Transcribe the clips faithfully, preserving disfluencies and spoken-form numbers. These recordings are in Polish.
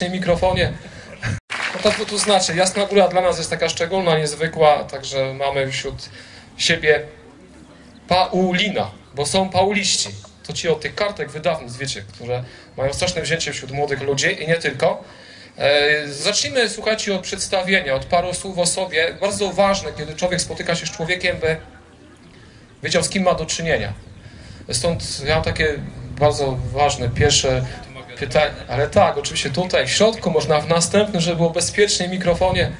mikrofonie. No to tu znaczy, Jasna Góra dla nas jest taka szczególna, niezwykła, także mamy wśród siebie Paulina, bo są pauliści. To ci od tych kartek wydawnictw, wiecie, które mają straszne wzięcie wśród młodych ludzi i nie tylko. E, zacznijmy, słuchajcie, od przedstawienia, od paru słów o sobie. Bardzo ważne, kiedy człowiek spotyka się z człowiekiem, by wiedział, z kim ma do czynienia. Stąd ja mam takie bardzo ważne pierwsze pytanie, ale tak, oczywiście tutaj, w środku, można w następnym, żeby było bezpiecznie w mikrofonie.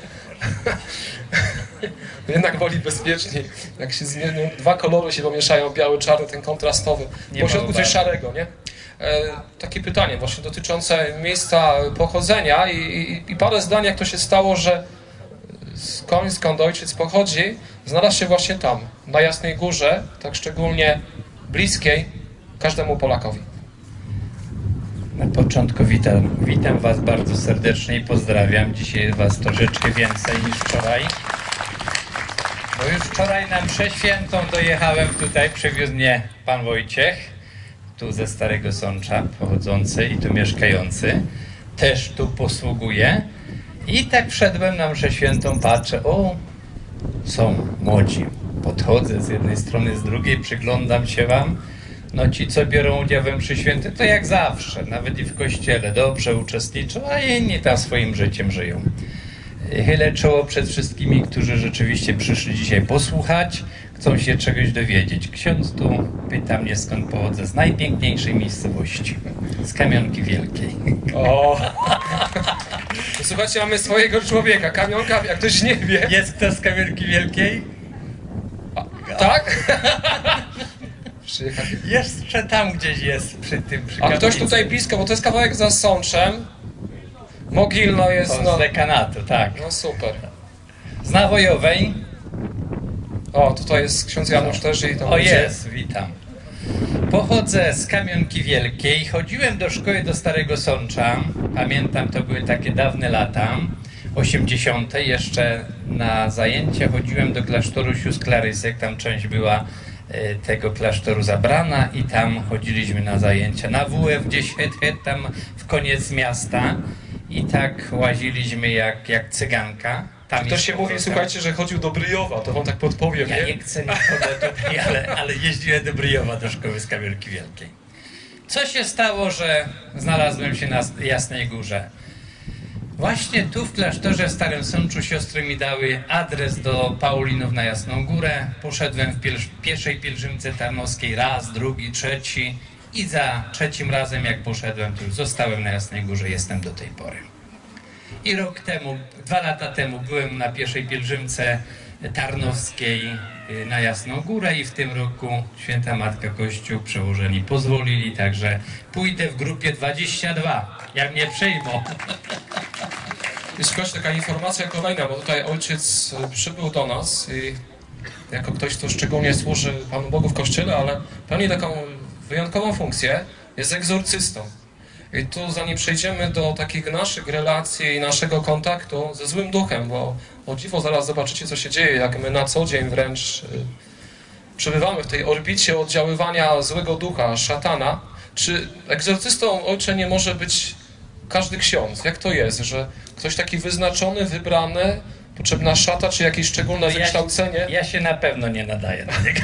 Jednak woli bezpieczniej, jak się zmienią, dwa kolory się pomieszają, biały, czarny, ten kontrastowy, po środku coś szarego, nie? E, takie pytanie właśnie dotyczące miejsca pochodzenia i, i, i parę zdań, jak to się stało, że skąd, skąd ojciec pochodzi, znalazł się właśnie tam, na Jasnej Górze, tak szczególnie bliskiej każdemu Polakowi. Na początku witam, witam Was bardzo serdecznie i pozdrawiam. Dzisiaj Was troszeczkę więcej niż wczoraj. Bo już wczoraj na mszę świętą dojechałem tutaj, przywiózł mnie Pan Wojciech, tu ze Starego Sącza pochodzący i tu mieszkający. Też tu posługuje. I tak wszedłem na mszę świętą, patrzę, o, są młodzi. Podchodzę z jednej strony, z drugiej, przyglądam się Wam. No ci, co biorą udział we mszy świętej, to jak zawsze, nawet i w kościele dobrze uczestniczą, a inni tam swoim życiem żyją. Chylę czoło przed wszystkimi, którzy rzeczywiście przyszli dzisiaj posłuchać, chcą się czegoś dowiedzieć. Ksiądz tu pyta mnie, skąd pochodzę, z najpiękniejszej miejscowości, z Kamionki Wielkiej. O! Słuchajcie, mamy swojego człowieka, Kamionka, jak ktoś nie wie. Jest kto z Kamionki Wielkiej? A, tak? Jeszcze tam gdzieś jest przy tym, przy A ktoś tutaj blisko, bo to jest kawałek za Sączem. Mogilno jest, to no... z dekanatu, tak. No super. Z Nawojowej. O, tutaj jest ksiądz Janusz też i tam... O, jest, witam. Pochodzę z Kamionki Wielkiej. Chodziłem do szkoły do Starego Sącza. Pamiętam, to były takie dawne lata, osiemdziesiąte. Jeszcze na zajęcia chodziłem do klasztoru sióstr Klarysek. Tam część była tego klasztoru zabrana i tam chodziliśmy na zajęcia na W F, gdzieś het, het, tam w koniec miasta i tak łaziliśmy jak, jak cyganka. Tam to się mówi, słuchajcie, że chodził do Bryjowa, to wam tak podpowiem, ja nie? nie chcę nikogo tutaj, ale, ale jeździłem do Bryjowa, do szkoły z Kamionki Wielkiej. Co się stało, że znalazłem się na Jasnej Górze? Właśnie tu w klasztorze w Starym Sączu siostry mi dały adres do Paulinów na Jasną Górę. Poszedłem w pielż pierwszej pielgrzymce tarnowskiej raz, drugi, trzeci i za trzecim razem jak poszedłem, to już zostałem na Jasnej Górze, jestem do tej pory. I rok temu, dwa lata temu byłem na pierwszej pielgrzymce tarnowskiej na Jasną Górę i w tym roku Święta Matka Kościół przełożeni pozwolili, także pójdę w grupie dwadzieścia dwa, jak mnie przyjmą. I słuchajcie, taka informacja kolejna, bo tutaj ojciec przybył do nas i jako ktoś, kto szczególnie służy Panu Bogu w Kościele, ale pełni taką wyjątkową funkcję, jest egzorcystą. I tu zanim przejdziemy do takich naszych relacji i naszego kontaktu ze złym duchem, bo o dziwo zaraz zobaczycie, co się dzieje, jak my na co dzień wręcz przebywamy w tej orbicie oddziaływania złego ducha, szatana. Czy egzorcystą, ojcze, nie może być każdy ksiądz? Jak to jest, że ktoś taki wyznaczony, wybrany, potrzebna szata, czy jakieś szczególne ja wykształcenie? Się, ja się na pewno nie nadaję do niego.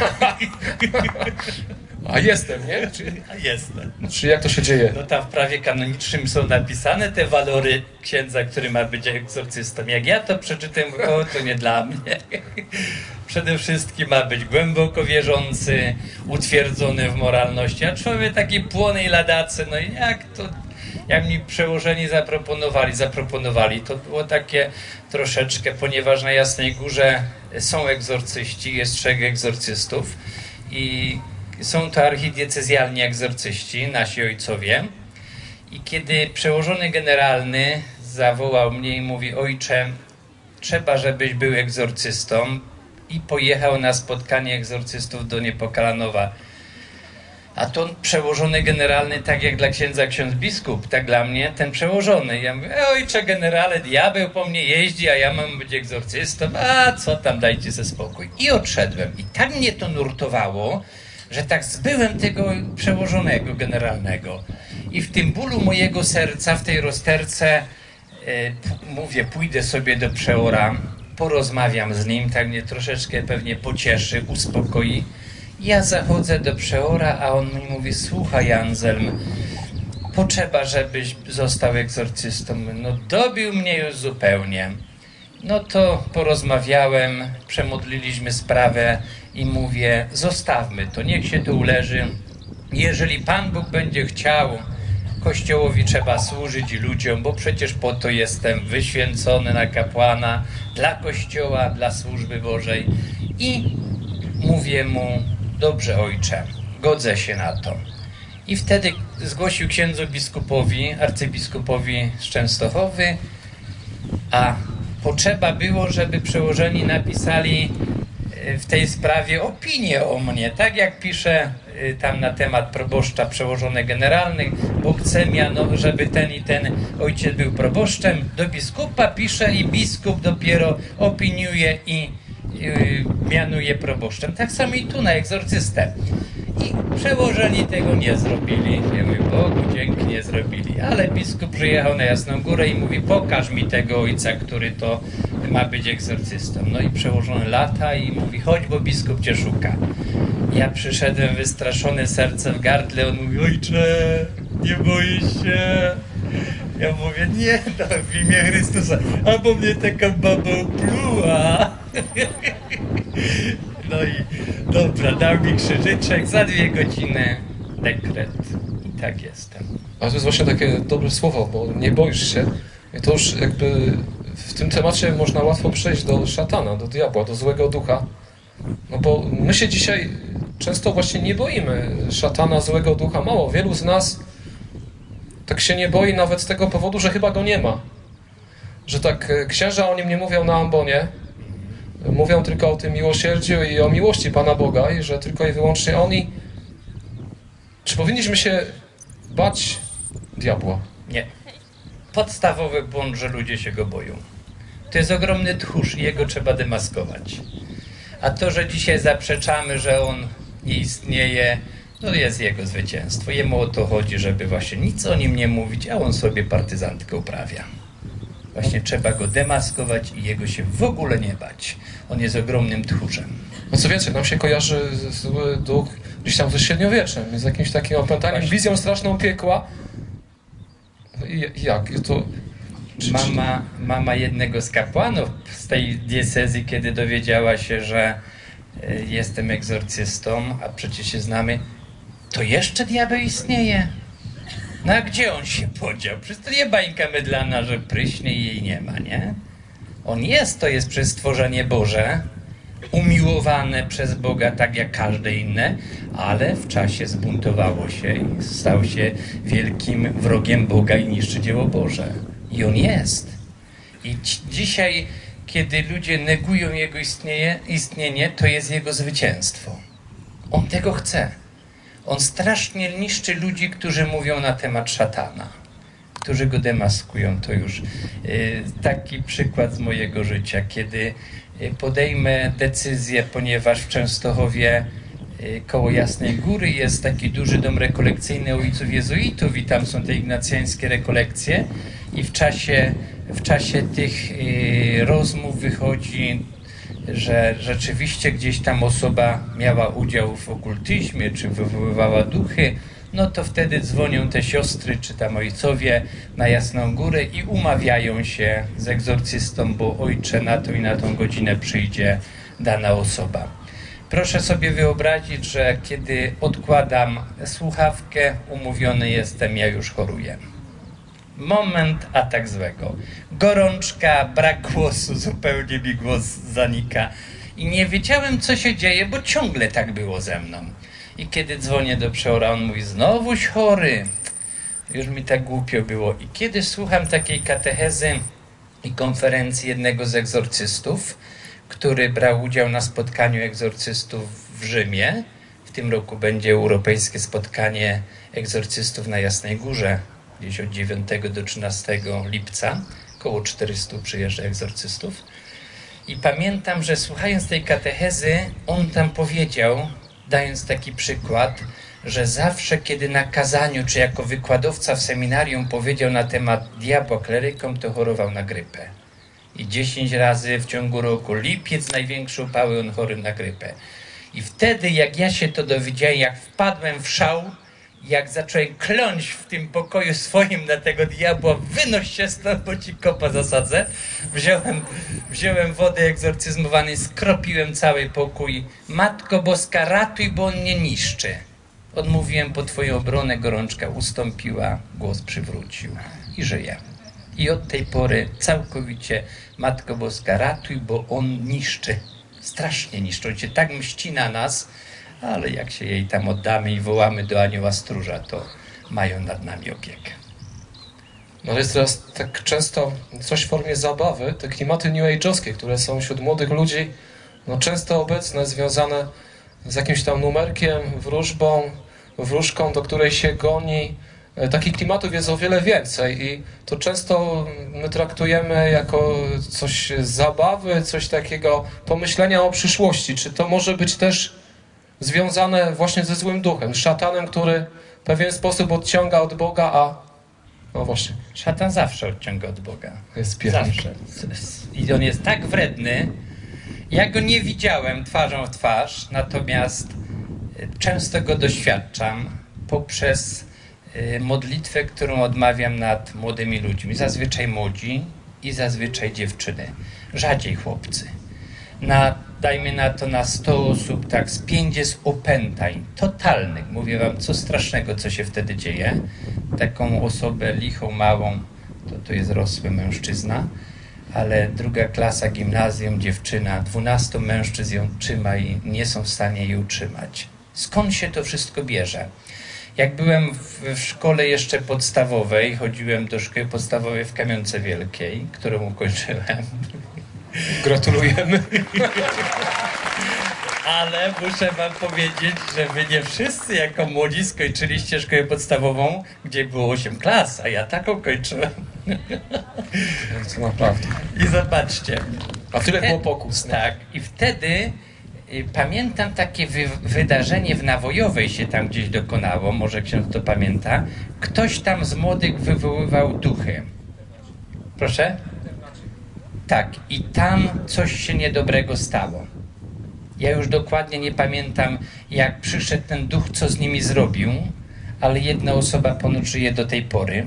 A jestem, nie? Czy, jestem. Czy jak to się dzieje? No tam w prawie kanonicznym są napisane te walory księdza, który ma być egzorcystą. Jak ja to przeczytam, o, to nie dla mnie. Przede wszystkim ma być głęboko wierzący, utwierdzony w moralności, a człowiek taki płony i ladacy, no i jak to... Jak mi przełożeni zaproponowali, zaproponowali, to było takie troszeczkę, ponieważ na Jasnej Górze są egzorcyści, jest trzech egzorcystów i są to archidiecezjalni egzorcyści, nasi ojcowie. I kiedy przełożony generalny zawołał mnie i mówi: ojcze, trzeba, żebyś był egzorcystą, i pojechał na spotkanie egzorcystów do Niepokalanowa. A to przełożony generalny, tak jak dla księdza ksiądz biskup, tak dla mnie ten przełożony. Ja mówię: ojcze generale, diabeł po mnie jeździ, a ja mam być egzorcystą, a co tam, dajcie ze spokój. I odszedłem. I tak mnie to nurtowało, że tak zbyłem tego przełożonego generalnego. I w tym bólu mojego serca, w tej rozterce, y, mówię, pójdę sobie do przeora, porozmawiam z nim, tak mnie troszeczkę pewnie pocieszy, uspokoi. Ja zachodzę do przeora, a on mi mówi, słuchaj Anselm, potrzeba, żebyś został egzorcystą. No dobił mnie już zupełnie. No to porozmawiałem, przemodliliśmy sprawę i mówię, zostawmy to, niech się to uleży. Jeżeli Pan Bóg będzie chciał, Kościołowi trzeba służyć i ludziom, bo przecież po to jestem wyświęcony na kapłana, dla Kościoła, dla służby Bożej. I mówię mu, dobrze ojcze, godzę się na to. I wtedy zgłosił księdzu biskupowi, arcybiskupowi z Częstochowy, a potrzeba było, żeby przełożeni napisali w tej sprawie opinię o mnie, tak jak pisze tam na temat proboszcza przełożony generalny, bo chce miano, żeby ten i ten ojciec był proboszczem, do biskupa pisze i biskup dopiero opiniuje i yy, mianuje proboszczem. Tak samo i tu na egzorcystę. I przełożeni tego nie zrobili. Ja mówię, Bogu dzięki, nie zrobili. Ale biskup przyjechał na Jasną Górę i mówi, pokaż mi tego ojca, który to ma być egzorcystą. No i przełożony lata i mówi, chodź, bo biskup cię szuka. Ja przyszedłem wystraszony, serce w gardle. On mówi, ojcze, nie boisz się? Ja mówię, nie, no, w imię Chrystusa. Albo mnie taka baba opluła. No i dobra, dał mi krzyżyczek, za dwie godziny dekret. I tak jestem. Ale to jest właśnie takie dobre słowo, bo nie boisz się. I to już jakby w tym temacie można łatwo przejść do szatana, do diabła, do złego ducha. No bo my się dzisiaj często właśnie nie boimy szatana, złego ducha. Mało, wielu z nas tak się nie boi nawet z tego powodu, że chyba go nie ma. Że tak księża o nim nie mówią na ambonie, mówią tylko o tym miłosierdziu i o miłości Pana Boga i że tylko i wyłącznie oni. Czy powinniśmy się bać diabła? Nie. Podstawowy błąd, że ludzie się go boją. To jest ogromny tchórz i jego trzeba demaskować. A to, że dzisiaj zaprzeczamy, że on nie istnieje, no jest jego zwycięstwo. Jemu o to chodzi, żeby właśnie nic o nim nie mówić, a on sobie partyzantkę uprawia. Właśnie trzeba go demaskować i jego się w ogóle nie bać. On jest ogromnym tchórzem. No co więcej, nam się kojarzy zły duch gdzieś tam ze średniowieczem, z jakimś takim opętaniem, właśnie wizją straszną piekła. I jak? To... Czy, mama, mama jednego z kapłanów z tej diecezji, kiedy dowiedziała się, że y, jestem egzorcystą, a przecież się znamy, to jeszcze diabeł istnieje. No a gdzie on się podział? Przecież to nie bańka mydlana, że pryśnie i jej nie ma, nie? On jest, to jest przez stworzenie Boże, umiłowane przez Boga tak jak każde inne, ale w czasie zbuntowało się i stał się wielkim wrogiem Boga i niszczy dzieło Boże. I on jest. I dzisiaj, kiedy ludzie negują jego istnienie, istnienie, to jest jego zwycięstwo. On tego chce. On strasznie niszczy ludzi, którzy mówią na temat szatana, którzy go demaskują. To już y, taki przykład z mojego życia, kiedy y, podejmę decyzję, ponieważ w Częstochowie y, koło Jasnej Góry jest taki duży dom rekolekcyjny ojców jezuitów i tam są te ignacjańskie rekolekcje i w czasie, w czasie tych y, rozmów wychodzi, że rzeczywiście gdzieś tam osoba miała udział w okultyzmie, czy wywoływała duchy, no to wtedy dzwonią te siostry, czy tam ojcowie na Jasną Górę i umawiają się z egzorcystą, bo ojcze na tą i na tą godzinę przyjdzie dana osoba. Proszę sobie wyobrazić, że kiedy odkładam słuchawkę, umówiony jestem, ja już choruję. Moment, atak złego. Gorączka, brak głosu, zupełnie mi głos zanika. I nie wiedziałem, co się dzieje, bo ciągle tak było ze mną. I kiedy dzwonię do przeora, on mówi, znowuś chory. Już mi tak głupio było. I kiedy słucham takiej katechezy i konferencji jednego z egzorcystów, który brał udział na spotkaniu egzorcystów w Rzymie, w tym roku będzie europejskie spotkanie egzorcystów na Jasnej Górze, gdzieś od dziewiątego do trzynastego lipca, około czterystu przyjeżdża egzorcystów. I pamiętam, że słuchając tej katechezy, on tam powiedział, dając taki przykład, że zawsze, kiedy na kazaniu, czy jako wykładowca w seminarium powiedział na temat diabła klerykom, to chorował na grypę. I dziesięć razy w ciągu roku, lipiec, największe upały, on chory na grypę. I wtedy, jak ja się to dowiedziałem, jak wpadłem w szał, jak zacząłem kląć w tym pokoju swoim na tego diabła, wynoś się stąd, bo ci kopa zasadzę. Wziąłem, wziąłem wodę egzorcyzmowanej, skropiłem cały pokój. Matko Boska, ratuj, bo on mnie niszczy. Odmówiłem po twoją obronę, gorączka ustąpiła, głos przywrócił i żyję. I od tej pory całkowicie, Matko Boska, ratuj, bo on niszczy. Strasznie niszczy. On się tak mści na nas, ale jak się jej tam oddamy i wołamy do anioła stróża, to mają nad nami opiekę. No jest teraz tak często coś w formie zabawy, te klimaty new age'owskie, które są wśród młodych ludzi, no często obecne, związane z jakimś tam numerkiem, wróżbą, wróżką, do której się goni. Takich klimatów jest o wiele więcej i to często my traktujemy jako coś z zabawy, coś takiego pomyślenia o przyszłości. Czy to może być też związane właśnie ze złym duchem, z szatanem, który w pewien sposób odciąga od Boga, a no właśnie. Szatan zawsze odciąga od Boga. Jest piękny. Zawsze. I on jest tak wredny. Ja go nie widziałem twarzą w twarz, natomiast często go doświadczam poprzez modlitwę, którą odmawiam nad młodymi ludźmi. Zazwyczaj młodzi i zazwyczaj dziewczyny. Rzadziej chłopcy. Na, dajmy na to na sto osób, tak z pięć jest opętań totalnych. Mówię wam, co strasznego, co się wtedy dzieje. Taką osobę lichą, małą, to to jest rosły mężczyzna, ale druga klasa gimnazjum, dziewczyna, dwunastu mężczyzn ją trzyma i nie są w stanie jej utrzymać. Skąd się to wszystko bierze? Jak byłem w, w szkole jeszcze podstawowej, chodziłem do szkoły podstawowej w Kamionce Wielkiej, którą ukończyłem. Gratulujemy. Ale muszę wam powiedzieć, że wy nie wszyscy jako młodzi skończyliście szkołę podstawową, gdzie było osiem klas, a ja taką kończyłem. To naprawdę. I zobaczcie. A tyle było pokus. No. Tak. I wtedy y, pamiętam takie wy, wydarzenie w Nawojowej się tam gdzieś dokonało, może ksiądz to pamięta. Ktoś tam z młodych wywoływał duchy. Proszę? Tak. I tam coś się niedobrego stało. Ja już dokładnie nie pamiętam, jak przyszedł ten duch, co z nimi zrobił, ale jedna osoba ponoć żyje do tej pory,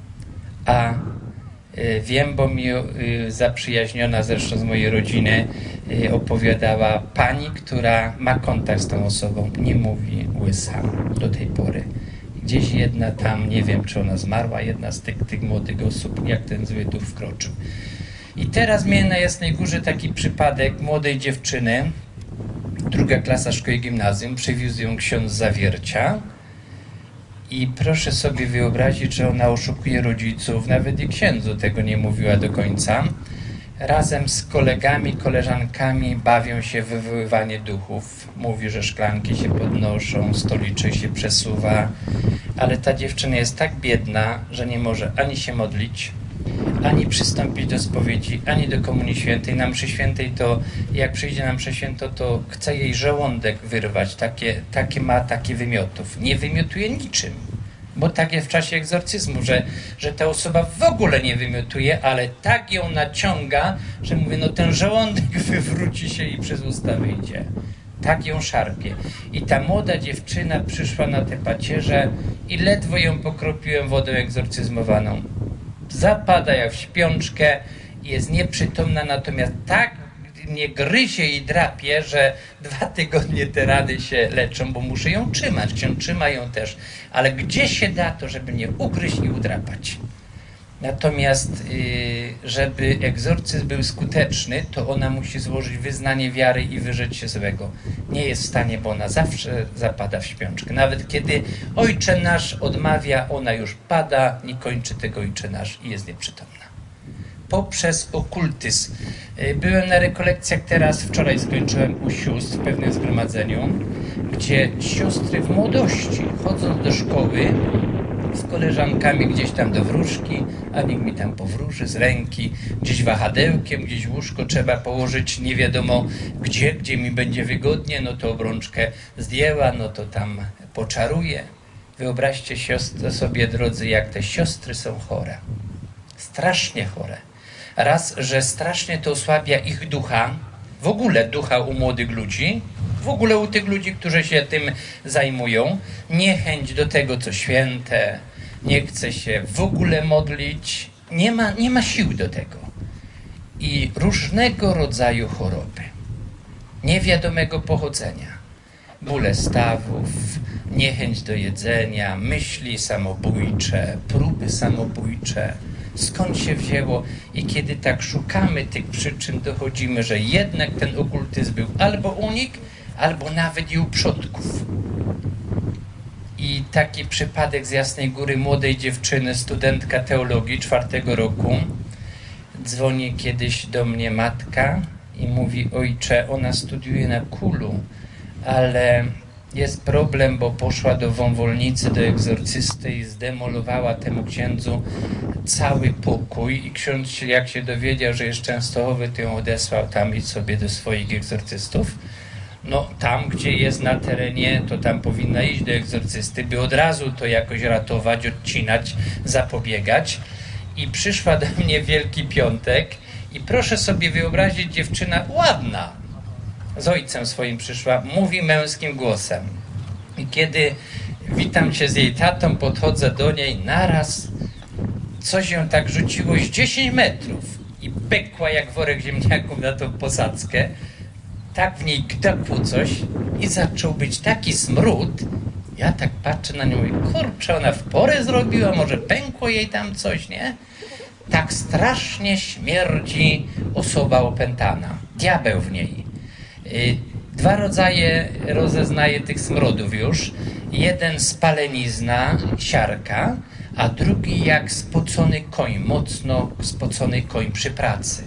a y, wiem, bo mi y, zaprzyjaźniona zresztą z mojej rodziny y, opowiadała pani, która ma kontakt z tą osobą, nie mówi łysa do tej pory. Gdzieś jedna tam, nie wiem, czy ona zmarła, jedna z tych, tych młodych osób, jak ten zły duch wkroczył. I teraz miałem na Jasnej Górze taki przypadek młodej dziewczyny, druga klasa szkoły gimnazjum, przywiózł ją ksiądz z Zawiercia i proszę sobie wyobrazić, że ona oszukuje rodziców, nawet i księdzu tego nie mówiła do końca. Razem z kolegami, koleżankami bawią się w wywoływanie duchów. Mówi, że szklanki się podnoszą, stoliczek się przesuwa, ale ta dziewczyna jest tak biedna, że nie może ani się modlić, ani przystąpić do spowiedzi, ani do Komunii Świętej. Na mszy świętej to, jak przyjdzie na mszę świętą, to chce jej żołądek wyrwać. Takie, takie ma takie wymiotów. Nie wymiotuje niczym. Bo tak jest w czasie egzorcyzmu, że, że ta osoba w ogóle nie wymiotuje, ale tak ją naciąga, że mówię, no ten żołądek wywróci się i przez usta wyjdzie. Tak ją szarpie. I ta młoda dziewczyna przyszła na te pacierze i ledwo ją pokropiłem wodą egzorcyzmowaną. Zapada jak w śpiączkę, jest nieprzytomna, natomiast tak mnie gryzie i drapie, że dwa tygodnie te rany się leczą, bo muszę ją trzymać. Ksiądz trzyma ją też, ale gdzie się da to, żeby nie ugryźć i udrapać. Natomiast żeby egzorcyzm był skuteczny, to ona musi złożyć wyznanie wiary i wyrzec się złego. Nie jest w stanie, bo ona zawsze zapada w śpiączkę. Nawet kiedy Ojcze Nasz odmawia, ona już pada, nie kończy tego Ojcze Nasz i jest nieprzytomna. Poprzez okultyzm. Byłem na rekolekcjach teraz, wczoraj skończyłem u sióstr w pewnym zgromadzeniu, gdzie siostry w młodości, chodząc do szkoły, z koleżankami gdzieś tam do wróżki, a nikt mi tam powróży z ręki, gdzieś wahadełkiem, gdzieś łóżko trzeba położyć, nie wiadomo gdzie, gdzie mi będzie wygodnie, no to obrączkę zdjęła, no to tam poczaruje. Wyobraźcie siostry, sobie, drodzy, jak te siostry są chore. Strasznie chore. Raz, że strasznie to osłabia ich ducha, w ogóle ducha u młodych ludzi, w ogóle u tych ludzi, którzy się tym zajmują, niechęć do tego, co święte, nie chce się w ogóle modlić, nie ma, nie ma sił do tego. I różnego rodzaju choroby, niewiadomego pochodzenia, bóle stawów, niechęć do jedzenia, myśli samobójcze, próby samobójcze. Skąd się wzięło? I kiedy tak szukamy tych przyczyn, dochodzimy, że jednak ten okultyzm był albo u nich, albo nawet i u przodków. I taki przypadek z Jasnej Góry, młodej dziewczyny, studentka teologii czwartego roku, dzwoni kiedyś do mnie matka i mówi: ojcze, ona studiuje na Kulu, ale jest problem, bo poszła do wąwolnicy, do egzorcysty i zdemolowała temu księdzu cały pokój i ksiądz, jak się dowiedział, że jest Częstochowy, to ją odesłał tam i sobie do swoich egzorcystów. No tam, gdzie jest na terenie, to tam powinna iść do egzorcysty, by od razu to jakoś ratować, odcinać, zapobiegać. I przyszła do mnie Wielki Piątek i proszę sobie wyobrazić, dziewczyna ładna, z ojcem swoim przyszła, mówi męskim głosem. I kiedy witam cię z jej tatą, podchodzę do niej, naraz coś ją tak rzuciło z dziesięć metrów i pekła jak worek ziemniaków na tą posadzkę. Tak w niej gdakło coś i zaczął być taki smród. Ja tak patrzę na nią i mówię: kurczę, ona w porę zrobiła, może pękło jej tam coś, nie? Tak strasznie śmierdzi osoba opętana, diabeł w niej. Dwa rodzaje rozeznaje tych smrodów już. Jeden spalenizna, siarka, a drugi jak spocony koń, mocno spocony koń przy pracy.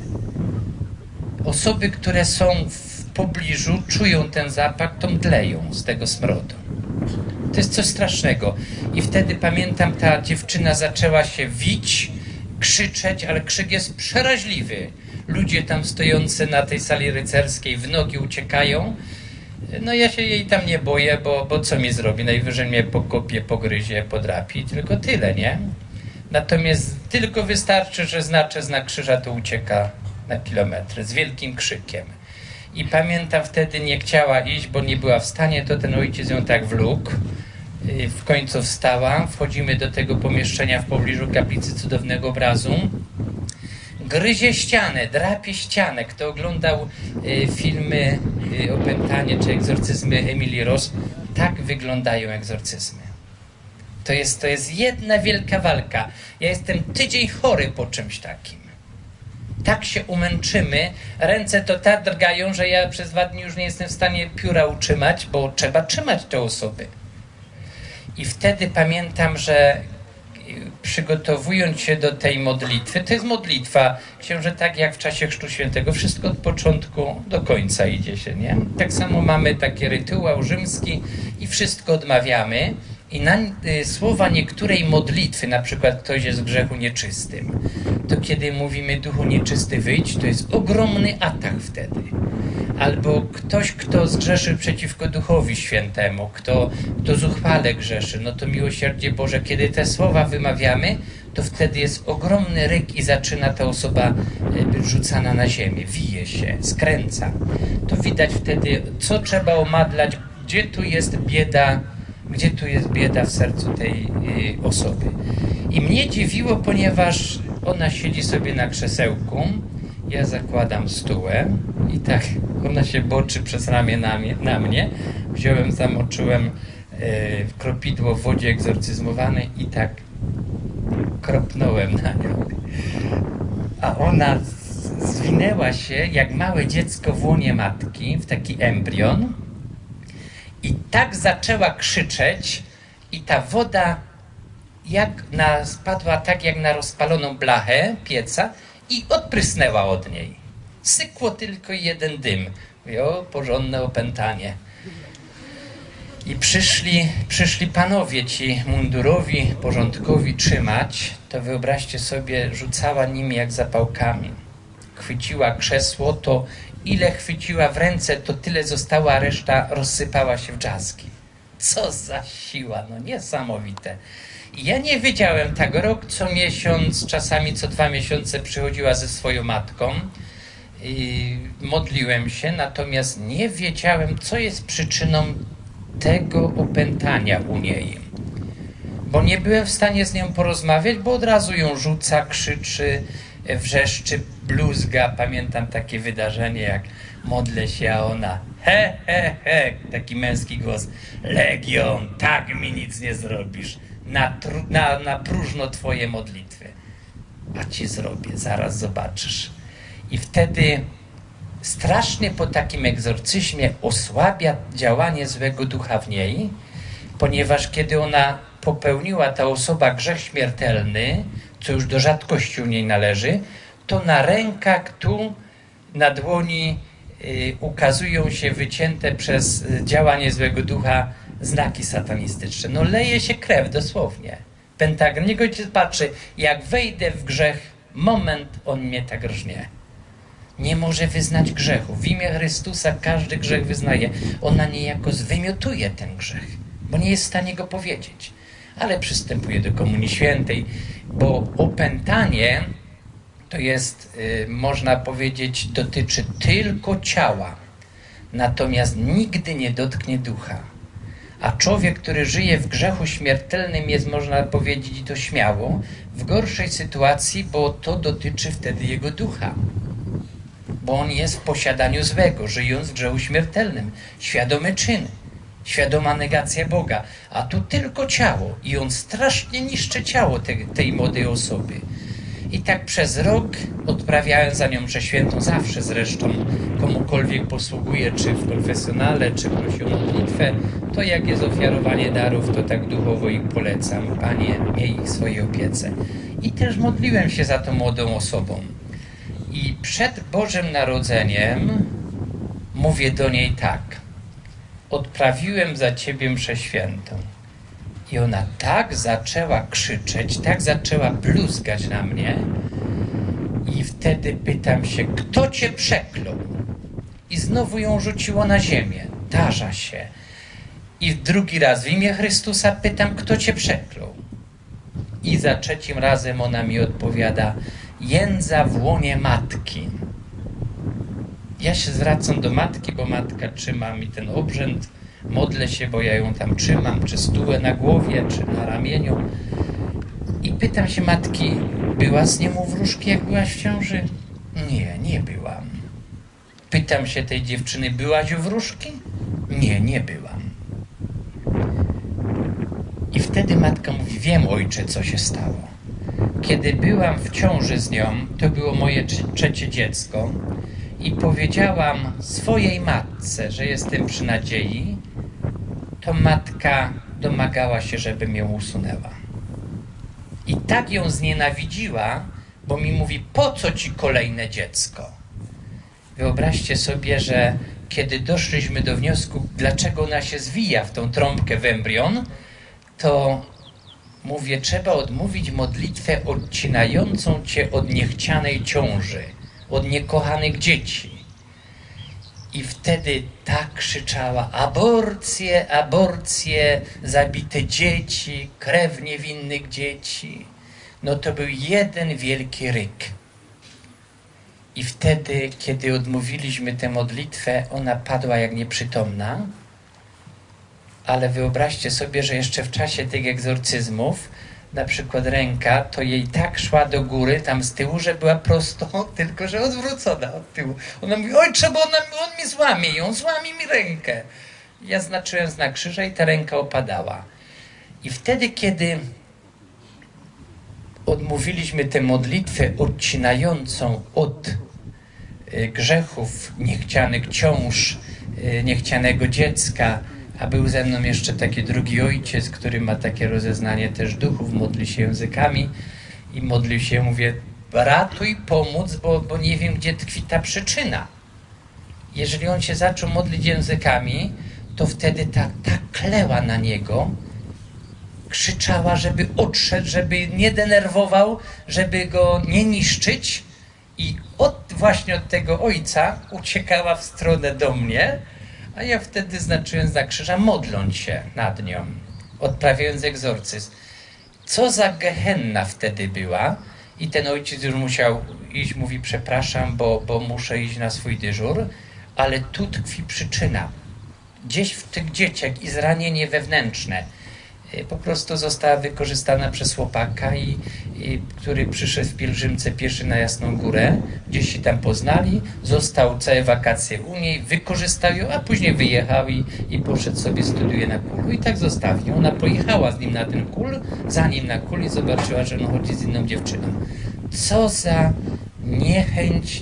Osoby, które są w pobliżu, czują ten zapach, to mdleją z tego smrodu. To jest coś strasznego. I wtedy pamiętam, ta dziewczyna zaczęła się wić, krzyczeć, ale krzyk jest przeraźliwy. Ludzie tam stojący na tej sali rycerskiej w nogi uciekają. No ja się jej tam nie boję, bo, bo co mi zrobi? Najwyżej mnie pokopie, pogryzie, podrapi. Tylko tyle, nie? Natomiast tylko wystarczy, że znaczę znak krzyża, to ucieka na kilometry z wielkim krzykiem. I pamiętam, wtedy nie chciała iść, bo nie była w stanie, to ten ojciec ją tak wlókł. W końcu wstała, wchodzimy do tego pomieszczenia w pobliżu kaplicy Cudownego Obrazu. Gryzie ścianę, drapie ścianę. Kto oglądał y, filmy y, Opętanie czy egzorcyzmy Emilii Rose, tak wyglądają egzorcyzmy. To jest, to jest jedna wielka walka. Ja jestem tydzień chory po czymś takim. Tak się umęczymy, ręce to tak drgają, że ja przez dwa dni już nie jestem w stanie pióra utrzymać, bo trzeba trzymać te osoby. I wtedy pamiętam, że przygotowując się do tej modlitwy, to jest modlitwa, książę, tak jak w czasie Chrztu Świętego, wszystko od początku do końca idzie się, nie? Tak samo mamy taki rytuał rzymski i wszystko odmawiamy. I na y, słowa niektórej modlitwy, na przykład ktoś jest w grzechu nieczystym, to kiedy mówimy duchu nieczysty wyjdź, to jest ogromny atak wtedy. Albo ktoś, kto zgrzeszy przeciwko Duchowi Świętemu, kto, kto zuchwale grzeszy, no to miłosierdzie Boże, kiedy te słowa wymawiamy, to wtedy jest ogromny ryk i zaczyna ta osoba być rzucana na ziemię, wije się, skręca. To widać wtedy, co trzeba omadlać, gdzie tu jest bieda, gdzie tu jest bieda w sercu tej y, osoby. I mnie dziwiło, ponieważ ona siedzi sobie na krzesełku, ja zakładam stułę i tak ona się boczy przez ramię na mnie. Na mnie. Wziąłem, zamoczyłem y, kropidło w wodzie egzorcyzmowanej i tak kropnąłem na nią. A ona zwinęła się jak małe dziecko w łonie matki, w taki embrion. I tak zaczęła krzyczeć i ta woda jak na, spadła tak jak na rozpaloną blachę pieca i odprysnęła od niej. Sykło tylko jeden dym. Mówię, o, porządne opętanie. I przyszli, przyszli panowie ci mundurowi, porządkowi trzymać, to wyobraźcie sobie, rzucała nimi jak zapałkami. Chwyciła krzesło, to ile chwyciła w ręce, to tyle została, a reszta rozsypała się w drzazgi. Co za siła, no niesamowite. I ja nie wiedziałem, tak rok co miesiąc, czasami co dwa miesiące przychodziła ze swoją matką i modliłem się, natomiast nie wiedziałem, co jest przyczyną tego opętania u niej. Bo nie byłem w stanie z nią porozmawiać, bo od razu ją rzuca, krzyczy, wrzeszczy, bluzga. Pamiętam takie wydarzenie, jak modlę się, a ona he, he, he, taki męski głos. Legion, tak mi nic nie zrobisz. Na, na, na próżno twoje modlitwy. A ci zrobię, zaraz zobaczysz. I wtedy strasznie po takim egzorcyzmie osłabia działanie złego ducha w niej, ponieważ kiedy ona popełniła, ta osoba, grzech śmiertelny, co już do rzadkości u niej należy, to na rękach tu, na dłoni y, ukazują się wycięte przez działanie złego ducha znaki satanistyczne. No leje się krew, dosłownie. Pentagram, niech ojciec patrzy, jak wejdę w grzech, moment on mnie tak rżnie. Nie może wyznać grzechu. W imię Chrystusa każdy grzech wyznaje. Ona niejako zwymiotuje ten grzech, bo nie jest w stanie go powiedzieć. Ale przystępuje do Komunii Świętej, bo opętanie to jest, yy, można powiedzieć, dotyczy tylko ciała, natomiast nigdy nie dotknie ducha. A człowiek, który żyje w grzechu śmiertelnym, jest, można powiedzieć, i to śmiało, w gorszej sytuacji, bo to dotyczy wtedy jego ducha. Bo on jest w posiadaniu złego, żyjąc w grzechu śmiertelnym. Świadomy czyn, świadoma negacja Boga. A tu tylko ciało. I on strasznie niszczy ciało te, tej młodej osoby. I tak przez rok odprawiałem za nią mszę świętą, zawsze zresztą komukolwiek posługuję, czy w konfesjonale, czy prosi o modlitwę, to jak jest ofiarowanie darów, to tak duchowo ich polecam. Panie, miej ich w swojej opiece. I też modliłem się za tą młodą osobą. I przed Bożym Narodzeniem mówię do niej tak: odprawiłem za ciebie mszę świętą. I ona tak zaczęła krzyczeć, tak zaczęła bluzgać na mnie. I wtedy pytam się, kto cię przeklął? I znowu ją rzuciło na ziemię. Tarza się. I drugi raz w imię Chrystusa pytam, kto cię przeklął? I za trzecim razem ona mi odpowiada, jędza w łonie matki. Ja się zwracam do matki, bo matka trzyma mi ten obrzęd. Modlę się, bo ja ją tam trzymam, czy stułę na głowie, czy na ramieniu. I pytam się matki, była z nią u wróżki, jak byłaś w ciąży? Nie, nie byłam. Pytam się tej dziewczyny, byłaś u wróżki? Nie, nie byłam. I wtedy matka mówi, wiem, ojcze, co się stało. Kiedy byłam w ciąży z nią, to było moje trzecie dziecko, i powiedziałam swojej matce, że jestem przy nadziei, to matka domagała się, żebym ją usunęła. I tak ją znienawidziła, bo mi mówi, po co ci kolejne dziecko? Wyobraźcie sobie, że kiedy doszliśmy do wniosku, dlaczego ona się zwija w tą trąbkę w embrion, to mówię, trzeba odmówić modlitwę odcinającą cię od niechcianej ciąży, od niekochanych dzieci. I wtedy tak krzyczała, aborcje, aborcje, zabite dzieci, krew niewinnych dzieci. No to był jeden wielki ryk. I wtedy, kiedy odmówiliśmy tę modlitwę, ona padła jak nieprzytomna. Ale wyobraźcie sobie, że jeszcze w czasie tych egzorcyzmów, na przykład ręka, to jej tak szła do góry, tam z tyłu, że była prosto, tylko że odwrócona od tyłu. Ona mówi, ojcze, bo ona, on mi złamie ją, złamie mi rękę. Ja znaczyłem znak krzyża i ta ręka opadała. I wtedy, kiedy odmówiliśmy tę modlitwę odcinającą od y, grzechów, niechcianych ciąż, y, niechcianego dziecka, a był ze mną jeszcze taki drugi ojciec, który ma takie rozeznanie też duchów, modli się językami i modlił się, mówię, ratuj, pomóc, bo, bo nie wiem, gdzie tkwi ta przyczyna. Jeżeli on się zaczął modlić językami, to wtedy ta, ta kleła na niego, krzyczała, żeby odszedł, żeby nie denerwował, żeby go nie niszczyć, i od, właśnie od tego ojca uciekała w stronę do mnie, A ja wtedy znaczyłem znak krzyża, modląc się nad nią, odprawiając egzorcyzm. Co za gehenna wtedy była i ten ojciec już musiał iść, mówi przepraszam, bo, bo muszę iść na swój dyżur, ale tu tkwi przyczyna. Gdzieś w tych dzieciach i zranienie wewnętrzne po prostu została wykorzystana przez chłopaka, i, i, który przyszedł w pielgrzymce pieszy na Jasną Górę, gdzieś się tam poznali, został całe wakacje u niej, wykorzystał ją, a później wyjechał i, i poszedł sobie, studiuje na Kulu i tak zostawił. Ona pojechała z nim na ten Kul, za nim na Kul i zobaczyła, że on chodzi z inną dziewczyną. Co za niechęć,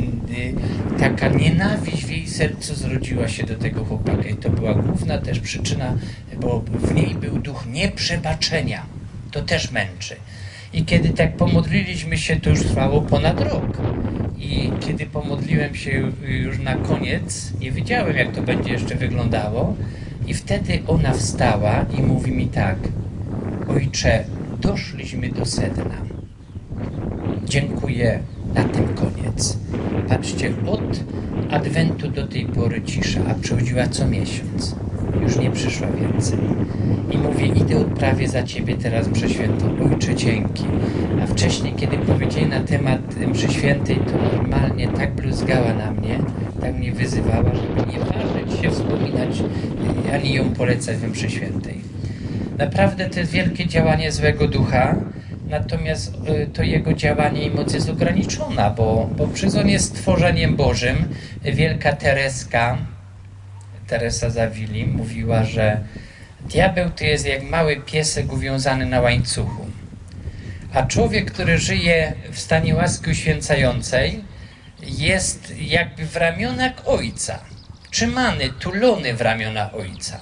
taka nienawiść w jej sercu zrodziła się do tego chłopaka i to była główna też przyczyna, bo w niej był duch nieprzebaczenia. To też męczy. I kiedy tak pomodliliśmy się, to już trwało ponad rok. I kiedy pomodliłem się już na koniec, nie wiedziałem, jak to będzie jeszcze wyglądało, i wtedy ona wstała i mówi mi tak: ojcze, doszliśmy do sedna. Dziękuję, na tym koniec. Patrzcie, od Adwentu do tej pory cisza, a przychodziła co miesiąc. Już nie przyszła więcej. I mówię, idę odprawię za Ciebie teraz mszę świętą. Ojcze, dzięki. A wcześniej, kiedy powiedzieli na temat mszy świętej, to normalnie tak bluzgała na mnie, tak mnie wyzywała, żeby nie ważyć się wspominać, ani ją polecać we mszy świętej. Naprawdę to jest wielkie działanie złego ducha, natomiast to jego działanie i moc jest ograniczona, bo, bo przecież on jest stworzeniem Bożym. Wielka Tereska, Teresa Zawili, mówiła, że diabeł to jest jak mały piesek uwiązany na łańcuchu, a człowiek, który żyje w stanie łaski uświęcającej, jest jakby w ramionach Ojca, trzymany, tulony w ramiona Ojca.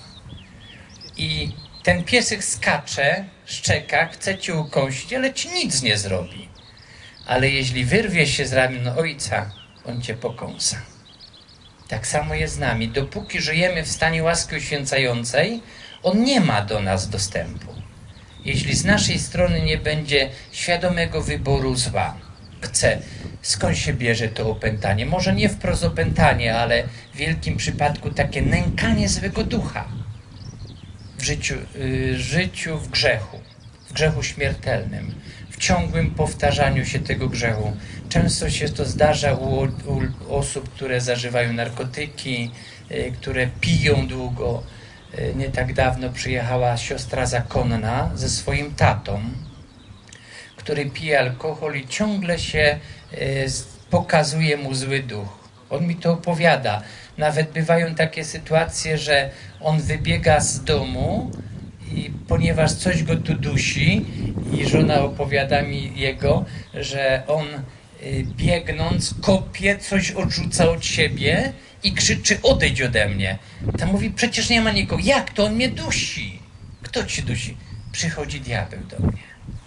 I ten piesek skacze, szczeka, chce cię ukąsić, ale ci nic nie zrobi. Ale jeśli wyrwie się z ramion Ojca, on cię pokąsa. Tak samo jest z nami. Dopóki żyjemy w stanie łaski uświęcającej, on nie ma do nas dostępu. Jeśli z naszej strony nie będzie świadomego wyboru zła, chce, skąd się bierze to opętanie? Może nie wprost opętanie, ale w wielkim przypadku takie nękanie złego ducha. W życiu, y, życiu w grzechu, w grzechu śmiertelnym, w ciągłym powtarzaniu się tego grzechu. Często się to zdarza u, u osób, które zażywają narkotyki, y, które piją długo. Y, nie tak dawno przyjechała siostra zakonna ze swoim tatą, który pije alkohol i ciągle się y, pokazuje mu zły duch. On mi to opowiada. Nawet bywają takie sytuacje, że on wybiega z domu, i ponieważ coś go tu dusi, i żona opowiada mi jego, że on y, biegnąc kopie, coś odrzuca od siebie i krzyczy: odejdź ode mnie. Ta mówi: przecież nie ma nikogo. Jak to? On mnie dusi. Kto ci dusi? Przychodzi diabeł do mnie.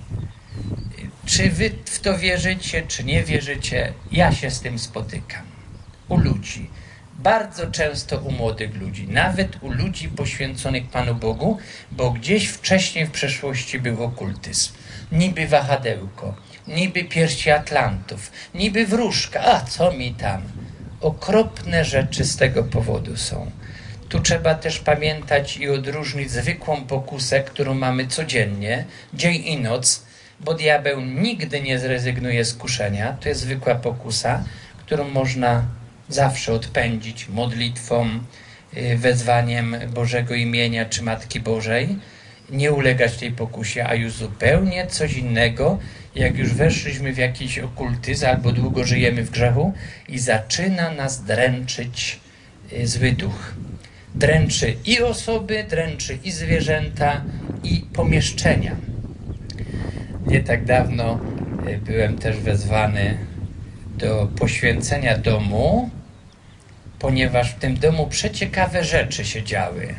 Czy wy w to wierzycie, czy nie wierzycie? Ja się z tym spotykam. U ludzi. Bardzo często u młodych ludzi, nawet u ludzi poświęconych Panu Bogu, bo gdzieś wcześniej w przeszłości był okultyzm. Niby wahadełko, niby pierści Atlantów, niby wróżka, a co mi tam? Okropne rzeczy z tego powodu są. Tu trzeba też pamiętać i odróżnić zwykłą pokusę, którą mamy codziennie, dzień i noc, bo diabeł nigdy nie zrezygnuje z kuszenia. To jest zwykła pokusa, którą można zawsze odpędzić modlitwą, wezwaniem Bożego imienia czy Matki Bożej, nie ulegać tej pokusie, a już zupełnie coś innego, jak już weszliśmy w jakiś okultyzm albo długo żyjemy w grzechu i zaczyna nas dręczyć zły duch. Dręczy i osoby, dręczy i zwierzęta, i pomieszczenia. Nie tak dawno byłem też wezwany do poświęcenia domu, ponieważ w tym domu przeciekawe rzeczy się działy.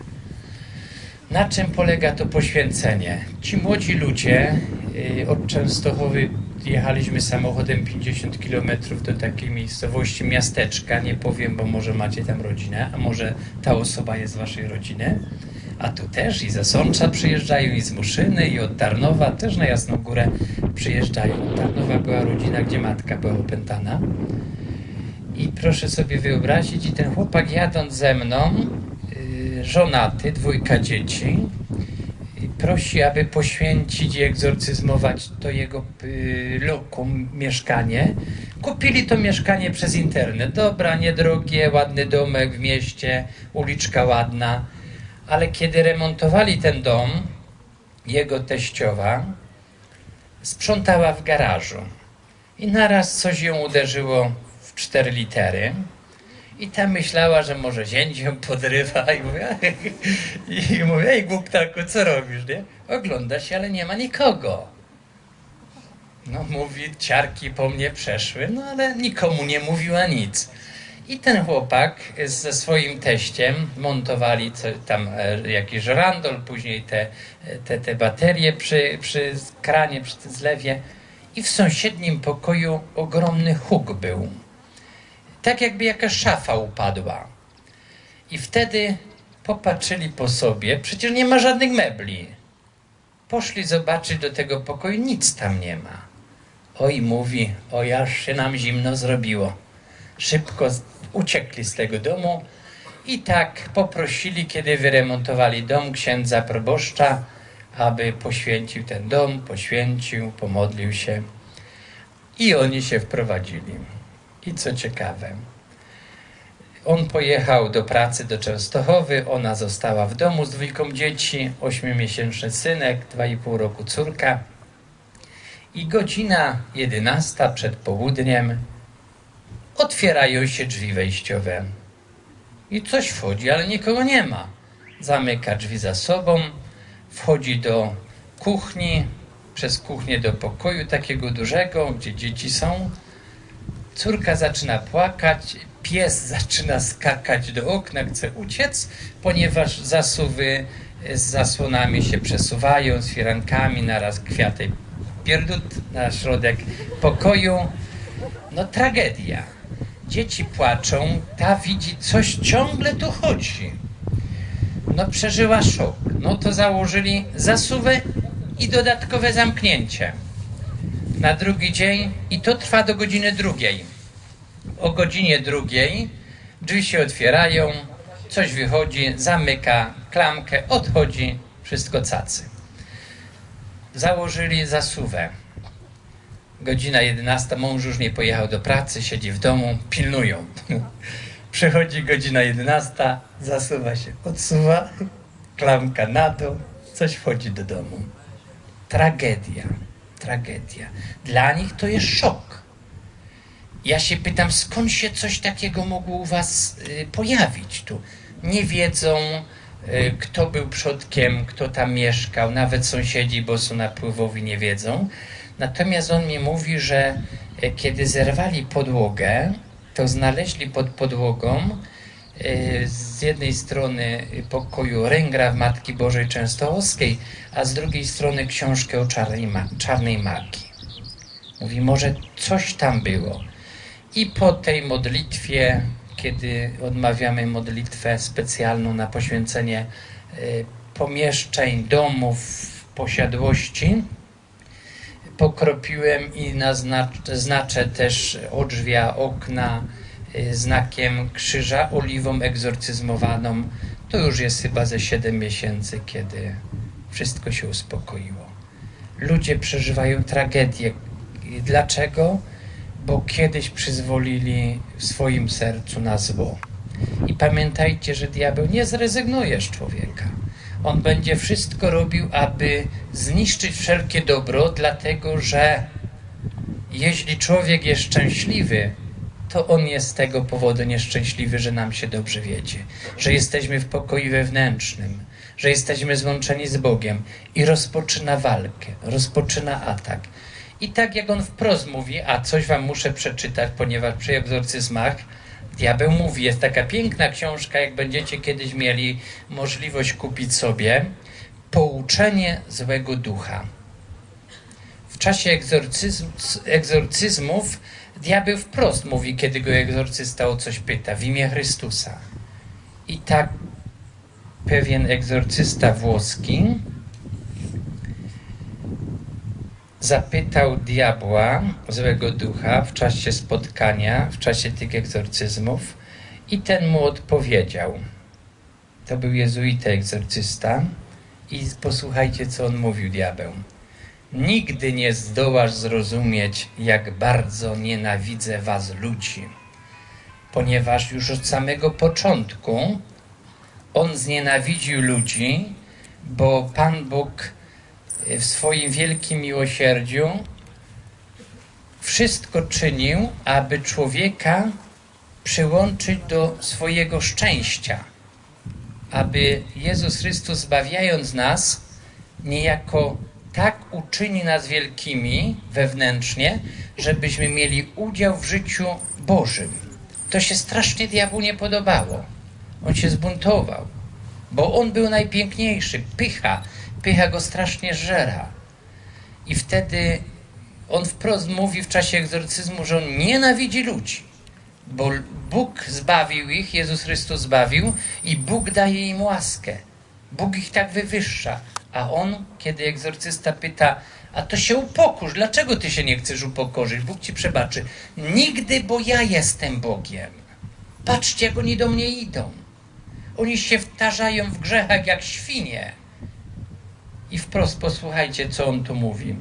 Na czym polega to poświęcenie? Ci młodzi ludzie, yy, od Częstochowy jechaliśmy samochodem pięćdziesiąt kilometrów do takiej miejscowości, miasteczka, nie powiem, bo może macie tam rodzinę, a może ta osoba jest z waszej rodziny, a tu też i ze Sącza przyjeżdżają, i z Muszyny, i od Tarnowa, też na Jasną Górę przyjeżdżają. Od Tarnowa była rodzina, gdzie matka była opętana. I proszę sobie wyobrazić, i ten chłopak jadąc ze mną, yy, żonaty, dwójka dzieci, yy, prosi, aby poświęcić i egzorcyzmować to jego yy, lokum, mieszkanie. Kupili to mieszkanie przez internet. Dobra, niedrogie, ładny domek w mieście, uliczka ładna. Ale kiedy remontowali ten dom, jego teściowa sprzątała w garażu. I naraz coś ją uderzyło w cztery litery. I ta myślała, że może zięć ją podrywa. I mówi, i mówi, ej głuptaku, co robisz, nie? Ogląda się, ale nie ma nikogo. No mówi, ciarki po mnie przeszły, no ale nikomu nie mówiła nic. I ten chłopak ze swoim teściem montowali co, tam e, jakiś żyrandol, później te, te, te baterie przy, przy kranie, przy zlewie. I w sąsiednim pokoju ogromny huk był. Tak jakby jakaś szafa upadła. I wtedy popatrzyli po sobie, przecież nie ma żadnych mebli. Poszli zobaczyć do tego pokoju, nic tam nie ma. Oj, mówi, oj, aż się nam zimno zrobiło. Szybko uciekli z tego domu i tak poprosili, kiedy wyremontowali dom, księdza proboszcza, aby poświęcił ten dom, poświęcił, pomodlił się. I oni się wprowadzili. I co ciekawe, on pojechał do pracy do Częstochowy, ona została w domu z dwójką dzieci, ośmiomiesięczny synek, dwa i pół roku córka. I godzina jedenasta przed południem otwierają się drzwi wejściowe. I coś wchodzi, ale nikogo nie ma. Zamyka drzwi za sobą, wchodzi do kuchni, przez kuchnię do pokoju takiego dużego, gdzie dzieci są. Córka zaczyna płakać, pies zaczyna skakać do okna, chce uciec, ponieważ zasuwy z zasłonami się przesuwają, z firankami, naraz kwiaty pierdut na środek pokoju. No tragedia. Dzieci płaczą, ta widzi, coś ciągle tu chodzi. No przeżyła szok. No to założyli zasuwę i dodatkowe zamknięcie. Na drugi dzień i to trwa do godziny drugiej. O godzinie drugiej drzwi się otwierają, coś wychodzi, zamyka klamkę, odchodzi, wszystko cacy. Założyli zasuwę. Godzina jedenasta, mąż już nie pojechał do pracy, siedzi w domu, pilnują. Przychodzi godzina jedenasta, zasuwa się odsuwa, klamka na dół, coś wchodzi do domu. Tragedia, tragedia. Dla nich to jest szok. Ja się pytam, skąd się coś takiego mogło u was y, pojawić tu? Nie wiedzą, y, kto był przodkiem, kto tam mieszkał, nawet sąsiedzi bosonapływowi nie wiedzą. Natomiast on mi mówi, że y, kiedy zerwali podłogę, to znaleźli pod podłogą y, z jednej strony pokoju ręgraw Matki Bożej Częstochowskiej, a z drugiej strony książkę o czarnej, ma czarnej magii. Mówi, może coś tam było. I po tej modlitwie, kiedy odmawiamy modlitwę specjalną na poświęcenie y, pomieszczeń, domów, posiadłości, pokropiłem i naznaczę też odrzwia, okna y, znakiem krzyża, oliwą egzorcyzmowaną. To już jest chyba ze siedem miesięcy, kiedy wszystko się uspokoiło. Ludzie przeżywają tragedię. Dlaczego? Bo kiedyś przyzwolili w swoim sercu na zło. I pamiętajcie, że diabeł nie zrezygnuje z człowieka. On będzie wszystko robił, aby zniszczyć wszelkie dobro, dlatego że jeśli człowiek jest szczęśliwy, to on jest z tego powodu nieszczęśliwy, że nam się dobrze wiedzie, że jesteśmy w pokoju wewnętrznym, że jesteśmy złączeni z Bogiem i rozpoczyna walkę, rozpoczyna atak. I tak jak on wprost mówi, a coś wam muszę przeczytać, ponieważ przy egzorcyzmach diabeł mówi, jest taka piękna książka, jak będziecie kiedyś mieli możliwość kupić sobie, Pouczenie złego ducha. W czasie egzorcyzm, egzorcyzmów diabeł wprost mówi, kiedy go egzorcysta o coś pyta, w imię Chrystusa. I tak pewien egzorcysta włoski zapytał diabła, złego ducha, w czasie spotkania, w czasie tych egzorcyzmów i ten mu odpowiedział. To był jezuita egzorcysta i posłuchajcie, co on mówił, diabeł. Nigdy nie zdołasz zrozumieć, jak bardzo nienawidzę was ludzi, ponieważ już od samego początku on znienawidził ludzi, bo Pan Bóg w swoim wielkim miłosierdziu wszystko czynił, aby człowieka przyłączyć do swojego szczęścia, aby Jezus Chrystus, zbawiając nas, niejako tak uczyni nas wielkimi wewnętrznie, żebyśmy mieli udział w życiu Bożym. To się strasznie diabłu nie podobało. On się zbuntował, bo on był najpiękniejszy. Pycha, pycha go strasznie żera. I wtedy on wprost mówi w czasie egzorcyzmu, że on nienawidzi ludzi, bo Bóg zbawił ich, Jezus Chrystus zbawił i Bóg daje im łaskę. Bóg ich tak wywyższa. A on, kiedy egzorcysta pyta, a to się upokorz, dlaczego ty się nie chcesz upokorzyć? Bóg ci przebaczy. Nigdy, bo ja jestem Bogiem. Patrzcie, jak oni do mnie idą. Oni się wtarzają w grzechach jak świnie. I wprost posłuchajcie, co on tu mówi.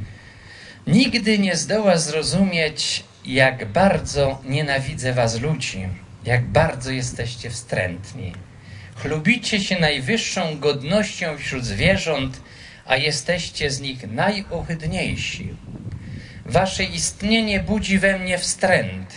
Nigdy nie zdoła zrozumieć, jak bardzo nienawidzę was ludzi, jak bardzo jesteście wstrętni. Chlubicie się najwyższą godnością wśród zwierząt, a jesteście z nich najohydniejsi. Wasze istnienie budzi we mnie wstręt.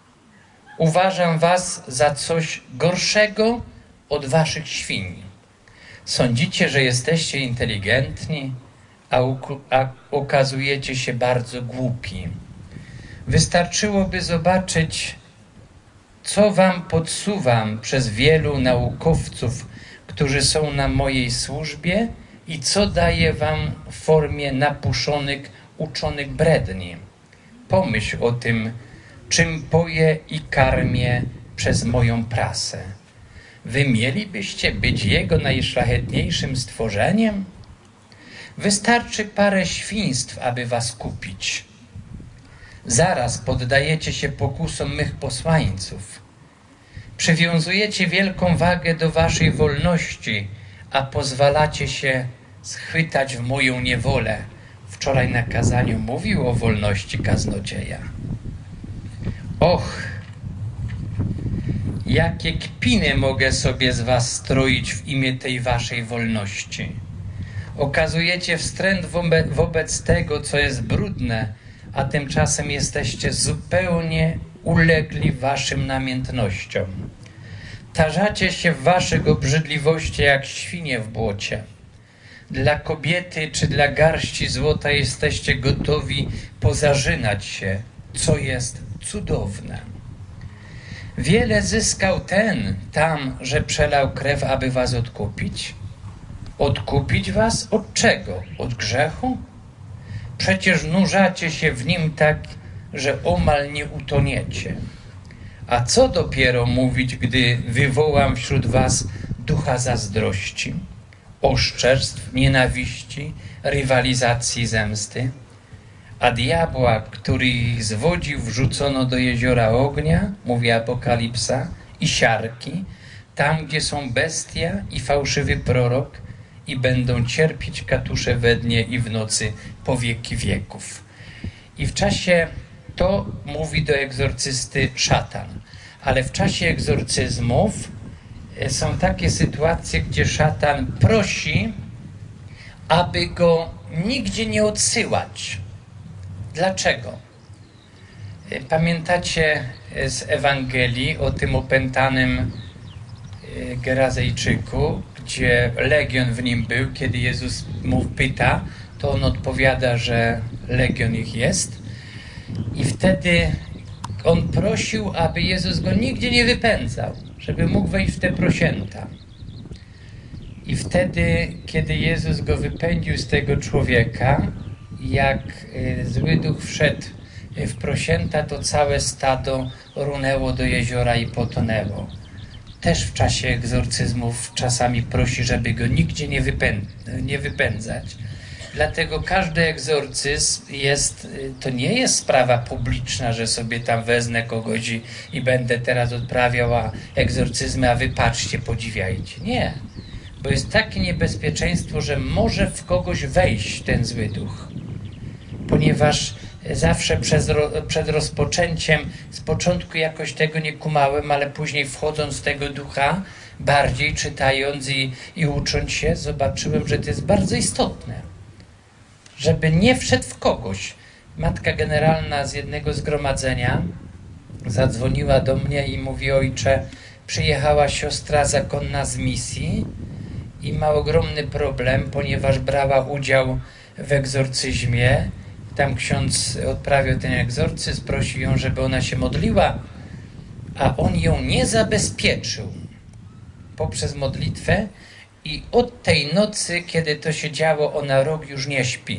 Uważam was za coś gorszego od waszych świń. Sądzicie, że jesteście inteligentni, a, a okazujecie się bardzo głupi. Wystarczyłoby zobaczyć, co wam podsuwam przez wielu naukowców, którzy są na mojej służbie i co daję wam w formie napuszonych, uczonych bredni. Pomyśl o tym, czym poję i karmię przez moją prasę. Wy mielibyście być jego najszlachetniejszym stworzeniem? Wystarczy parę świństw, aby was kupić. Zaraz poddajecie się pokusom mych posłańców. Przywiązujecie wielką wagę do waszej wolności, a pozwalacie się schwytać w moją niewolę. Wczoraj na kazaniu mówił o wolności kaznodzieja. Och, jakie kpiny mogę sobie z was stroić w imię tej waszej wolności. Okazujecie wstręt wobec, wobec tego, co jest brudne, a tymczasem jesteście zupełnie ulegli waszym namiętnościom. Tarzacie się w waszych obrzydliwości jak świnie w błocie. Dla kobiety czy dla garści złota jesteście gotowi pozażynać się, co jest cudowne. Wiele zyskał ten tam, że przelał krew, aby was odkupić. Odkupić was od czego? Od grzechu? Przecież nurzacie się w nim tak, że omal nie utoniecie. A co dopiero mówić, gdy wywołam wśród was ducha zazdrości, oszczerstw, nienawiści, rywalizacji, zemsty? A diabła, który ich zwodził, wrzucono do jeziora ognia, mówi Apokalipsa, i siarki, tam, gdzie są bestia i fałszywy prorok, i będą cierpieć katusze we dnie i w nocy po wieki wieków. I w czasie, to mówi do egzorcysty szatan, ale w czasie egzorcyzmów są takie sytuacje, gdzie szatan prosi, aby go nigdzie nie odsyłać. Dlaczego? Pamiętacie z Ewangelii o tym opętanym Gerazejczyku, gdzie legion w nim był, kiedy Jezus mu pyta, to on odpowiada, że legion ich jest. I wtedy on prosił, aby Jezus go nigdzie nie wypędzał, żeby mógł wejść w te prosięta. I wtedy, kiedy Jezus go wypędził z tego człowieka, jak zły duch wszedł w prosięta, to całe stado runęło do jeziora i potonęło. Też w czasie egzorcyzmów czasami prosi, żeby go nigdzie nie, wypę nie wypędzać. Dlatego każdy egzorcyzm jest, to nie jest sprawa publiczna, że sobie tam wezmę kogoś i, i będę teraz odprawiał egzorcyzmy, a wy patrzcie, podziwiajcie. Nie. Bo jest takie niebezpieczeństwo, że może w kogoś wejść ten zły duch. Ponieważ zawsze przez, przed rozpoczęciem, z początku jakoś tego nie kumałem, ale później wchodząc w tego ducha, bardziej czytając i, i ucząc się, zobaczyłem, że to jest bardzo istotne. Żeby nie wszedł w kogoś. Matka generalna z jednego zgromadzenia zadzwoniła do mnie i mówi: ojcze, przyjechała siostra zakonna z misji i ma ogromny problem, ponieważ brała udział w egzorcyzmie. Tam ksiądz odprawiał ten egzorcyzm, prosił ją, żeby ona się modliła, a on ją nie zabezpieczył poprzez modlitwę i od tej nocy, kiedy to się działo, ona rok już nie śpi.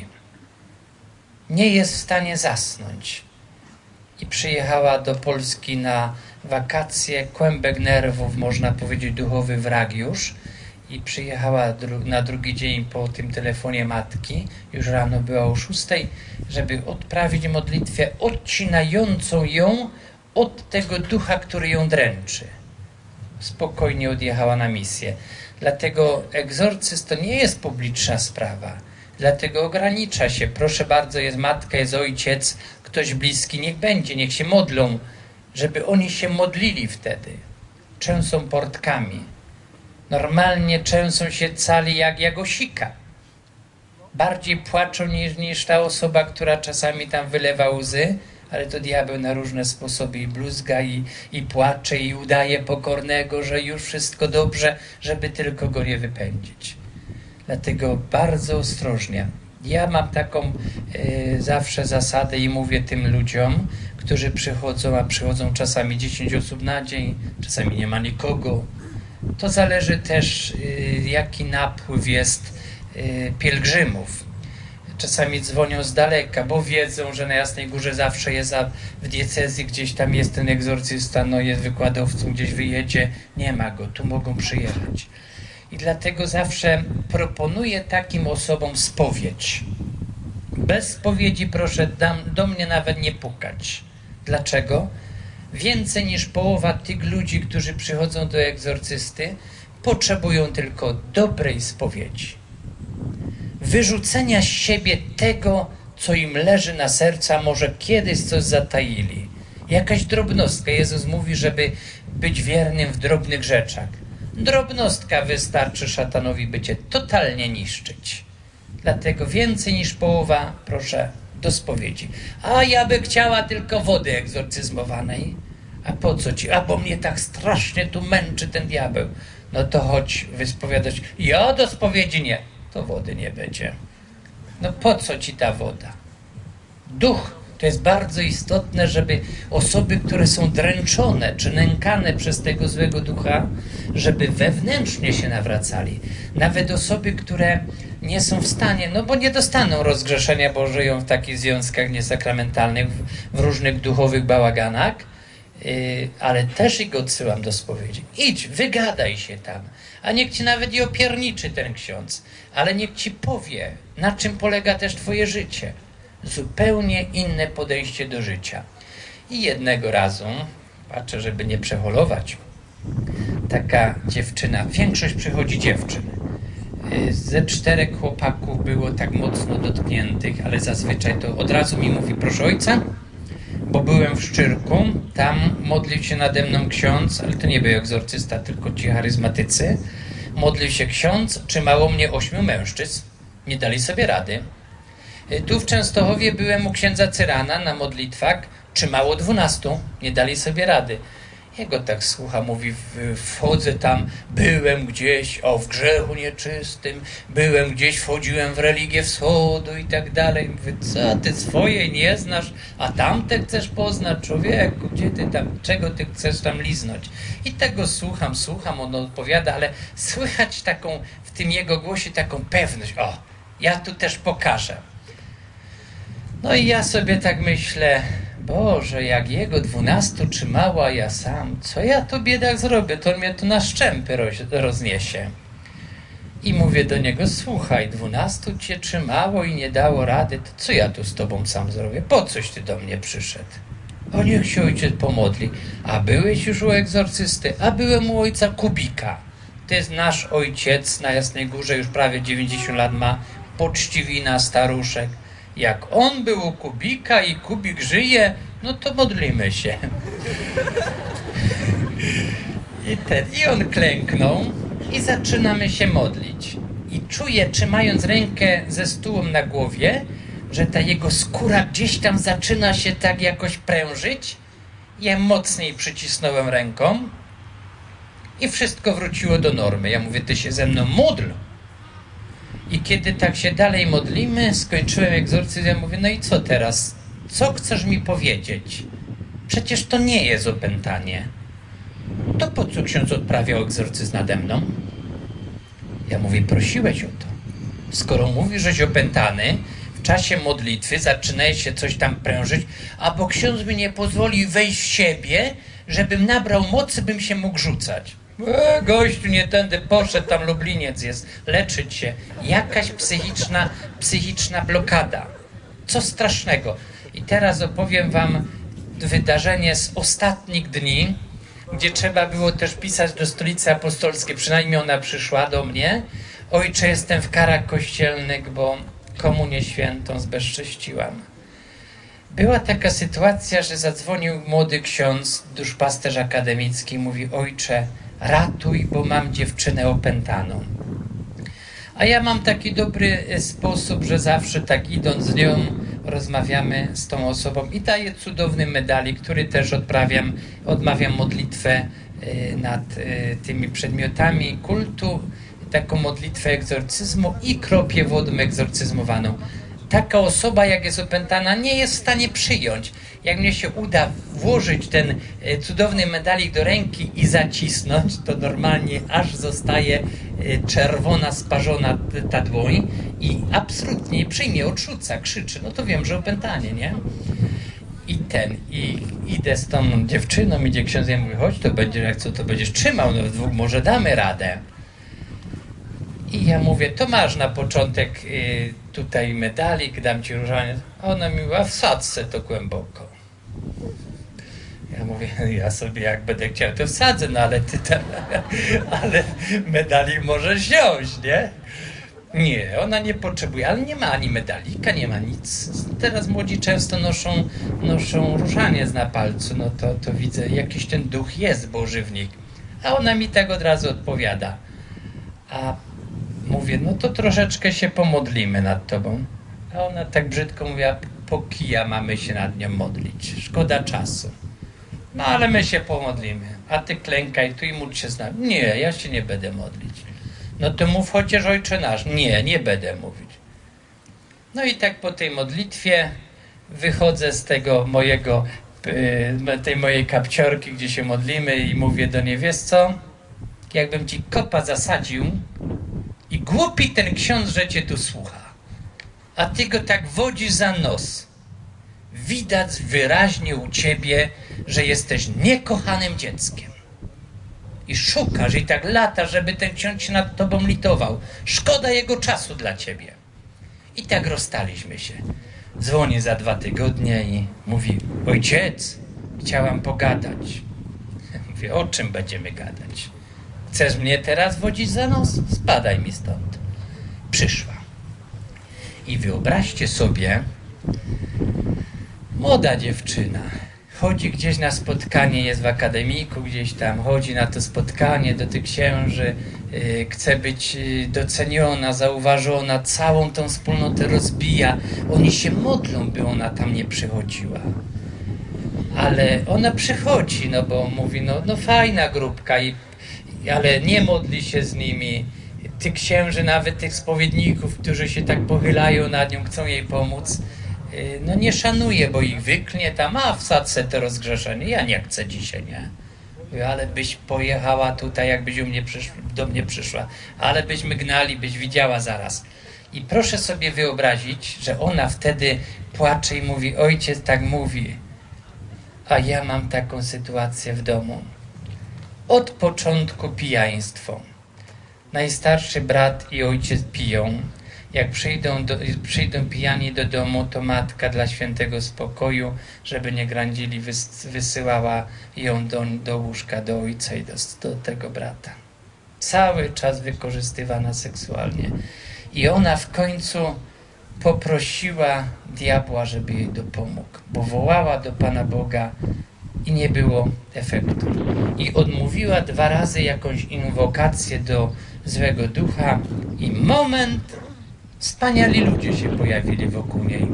Nie jest w stanie zasnąć. I przyjechała do Polski na wakacje, kłębek nerwów, można powiedzieć, duchowy wrak już. I przyjechała dru na drugi dzień po tym telefonie matki, już rano była o szóstej, żeby odprawić modlitwę odcinającą ją od tego ducha, który ją dręczy. Spokojnie odjechała na misję. Dlatego egzorcyzm to nie jest publiczna sprawa. Dlatego ogranicza się. Proszę bardzo, jest matka, jest ojciec, ktoś bliski, niech będzie, niech się modlą, żeby oni się modlili wtedy. Trzęsą portkami. Normalnie trzęsą się cali jak jagosika. Bardziej płaczą niż, niż ta osoba, która czasami tam wylewa łzy, ale to diabeł na różne sposoby i bluzga, i, i płacze, i udaje pokornego, że już wszystko dobrze, żeby tylko go nie wypędzić. Dlatego bardzo ostrożnie. Ja mam taką y, zawsze zasadę i mówię tym ludziom, którzy przychodzą, a przychodzą czasami dziesięć osób na dzień, czasami nie ma nikogo. To zależy też, y, jaki napływ jest y, pielgrzymów. Czasami dzwonią z daleka, bo wiedzą, że na Jasnej Górze zawsze jest, a w diecezji gdzieś tam jest ten egzorcysta, no jest wykładowcą, gdzieś wyjedzie, nie ma go, tu mogą przyjechać. I dlatego zawsze proponuję takim osobom spowiedź. Bez spowiedzi proszę dam, do mnie nawet nie pukać. Dlaczego? Więcej niż połowa tych ludzi, którzy przychodzą do egzorcysty, potrzebują tylko dobrej spowiedzi. Wyrzucenia z siebie tego, co im leży na sercu, a może kiedyś coś zataili. Jakaś drobnostka. Jezus mówi, żeby być wiernym w drobnych rzeczach. Drobnostka wystarczy szatanowi, by cię totalnie niszczyć. Dlatego więcej niż połowa, proszę, do spowiedzi. A ja by chciała tylko wody egzorcyzmowanej. A po co ci? A bo mnie tak strasznie tu męczy ten diabeł. No to chodź wyspowiadać. Ja do spowiedzi nie. To wody nie będzie. No po co ci ta woda? Duch. To jest bardzo istotne, żeby osoby, które są dręczone czy nękane przez tego złego ducha, żeby wewnętrznie się nawracali. Nawet osoby, które nie są w stanie, no bo nie dostaną rozgrzeszenia, bo żyją w takich związkach niesakramentalnych, w, w różnych duchowych bałaganach, yy, ale też ich odsyłam do spowiedzi. Idź, wygadaj się tam, a niech ci nawet i opierniczy ten ksiądz, ale niech ci powie, na czym polega też twoje życie. Zupełnie inne podejście do życia. I jednego razu, patrzę, żeby nie przeholować, taka dziewczyna, większość przychodzi dziewczyn. Ze czterech chłopaków było tak mocno dotkniętych, ale zazwyczaj to od razu mi mówi: proszę ojca, bo byłem w Szczyrku, tam modlił się nade mną ksiądz, ale to nie był egzorcysta, tylko ci charyzmatycy. Modlił się ksiądz, trzymało mnie ośmiu mężczyzn, nie dali sobie rady. Tu w Częstochowie byłem u księdza Cyrana na modlitwach, trzymało dwunastu, nie dali sobie rady. Jego tak słucha, mówi: wchodzę tam, byłem gdzieś, o w grzechu nieczystym, byłem gdzieś, wchodziłem w religię wschodu i tak dalej. Mówię: co, ty swojej nie znasz, a tamte chcesz poznać? Człowieku, gdzie ty tam, czego ty chcesz tam liznąć? I tego słucham, słucham, on odpowiada, ale słychać taką, w tym jego głosie taką pewność: o, ja tu też pokażę. No i ja sobie tak myślę: Boże, jak jego dwunastu trzymało, a ja sam, co ja to biedak zrobię? To mnie tu na szczępy roz, rozniesie. I mówię do niego, słuchaj, dwunastu cię trzymało i nie dało rady, to co ja tu z tobą sam zrobię? Po coś ty do mnie przyszedł? O, niech się ojciec pomodli. A byłeś już u egzorcysty? A byłem u ojca Kubika. To jest nasz ojciec na Jasnej Górze, już prawie dziewięćdziesiąt lat ma, poczciwina, staruszek. Jak on był u Kubika i Kubik żyje, no to modlimy się. I, ten, I on klęknął i zaczynamy się modlić. I czuję, trzymając rękę ze stół na głowie, że ta jego skóra gdzieś tam zaczyna się tak jakoś prężyć. Ja mocniej przycisnąłem ręką i wszystko wróciło do normy. Ja mówię, ty się ze mną módl. I kiedy tak się dalej modlimy, skończyłem egzorcyzm, ja mówię, no i co teraz? Co chcesz mi powiedzieć? Przecież to nie jest opętanie. To po co ksiądz odprawiał egzorcyzm nade mną? Ja mówię, prosiłeś o to. Skoro mówisz, żeś opętany, w czasie modlitwy zaczynaje się coś tam prężyć, a bo ksiądz mi nie pozwoli wejść w siebie, żebym nabrał mocy, bym się mógł rzucać. E, gościu nie tędy poszedł, tam Lubliniec jest, leczyć się. Jakaś psychiczna, psychiczna blokada. Co strasznego. I teraz opowiem wam wydarzenie z ostatnich dni, gdzie trzeba było też pisać do Stolicy Apostolskiej, przynajmniej ona przyszła do mnie. Ojcze, jestem w karach kościelnych, bo komunię świętą zbezcześciłam. Była taka sytuacja, że zadzwonił młody ksiądz, duszpasterz akademicki, mówi, ojcze, ratuj, bo mam dziewczynę opętaną. A ja mam taki dobry sposób, że zawsze tak idąc z nią, rozmawiamy z tą osobą i daję cudowny medalik, który też odprawiam, odmawiam modlitwę nad tymi przedmiotami kultu, taką modlitwę egzorcyzmu i kropię wodą egzorcyzmowaną. Taka osoba, jak jest opętana, nie jest w stanie przyjąć. Jak mnie się uda włożyć ten cudowny medalik do ręki i zacisnąć, to normalnie aż zostaje czerwona, sparzona ta dłoń i absolutnie nie przyjmie, odrzuca, krzyczy. No to wiem, że opętanie, nie? I ten, i idę z tą dziewczyną, idzie ksiądz, ja mówię, chodź, to będzie, jak co, to będziesz trzymał, no w dwóch może damy radę. I ja mówię, to masz na początek y, tutaj medalik, dam ci różaniec. A ona mi mówi, a wsadzę to głęboko. Ja mówię, ja sobie jak będę chciał, to wsadzę, no ale ty tam, ale medalik możesz wziąć, nie? Nie, ona nie potrzebuje, ale nie ma ani medalika, nie ma nic. Teraz młodzi często noszą, noszą różaniec na palcu, no to, to widzę, jakiś ten duch jest Boży w nich. A ona mi tak od razu odpowiada. A mówię, no to troszeczkę się pomodlimy nad tobą. A ona tak brzydko mówiła, po kija mamy się nad nią modlić. Szkoda czasu. No ale my się pomodlimy. A ty klękaj tu i módl się z nami. Nie, ja się nie będę modlić. No to mów chociaż Ojcze nasz. Nie, nie będę mówić. No i tak po tej modlitwie wychodzę z tego mojego, tej mojej kapciorki, gdzie się modlimy i mówię do niej, wiesz co? Jakbym ci kopa zasadził i głupi ten ksiądz, że cię tu słucha, a ty go tak wodzisz za nos. Widać wyraźnie u ciebie, że jesteś niekochanym dzieckiem. I szukasz i tak lata, żeby ten ksiądz się nad tobą litował. Szkoda jego czasu dla ciebie. I tak rozstaliśmy się. Dzwonię za dwa tygodnie i mówi, ojciec, chciałam pogadać. Mówię, o czym będziemy gadać? Chcesz mnie teraz wodzić za nos? Spadaj mi stąd. Przyszła. I wyobraźcie sobie, młoda dziewczyna chodzi gdzieś na spotkanie, jest w akademiku, gdzieś tam chodzi na to spotkanie do tych księży, yy, chce być yy, doceniona, zauważona, całą tą wspólnotę rozbija. Oni się modlą, by ona tam nie przychodziła. Ale ona przychodzi, no bo mówi, no, no fajna grupka, i, ale nie modli się z nimi. Tych księży, nawet tych spowiedników, którzy się tak pochylają nad nią, chcą jej pomóc, no nie szanuje, bo ich wyknie tam, a wsadzę to rozgrzeszenie. Ja nie chcę dzisiaj, nie? Mówię, ale byś pojechała tutaj, jakbyś u mnie przysz, do mnie przyszła. Ale byśmy gnali, byś widziała zaraz. I proszę sobie wyobrazić, że ona wtedy płacze i mówi, ojciec tak mówi, a ja mam taką sytuację w domu. Od początku pijaństwo. Najstarszy brat i ojciec piją. Jak przyjdą, do, przyjdą pijani do domu, to matka dla świętego spokoju, żeby nie grandzili, wys, wysyłała ją do, do łóżka, do ojca i do, do tego brata. Cały czas wykorzystywana seksualnie. I ona w końcu poprosiła diabła, żeby jej dopomógł, bo wołała do Pana Boga i nie było efektu. I odmówiła dwa razy jakąś inwokację do złego ducha i moment, wspaniali ludzie się pojawili wokół niej.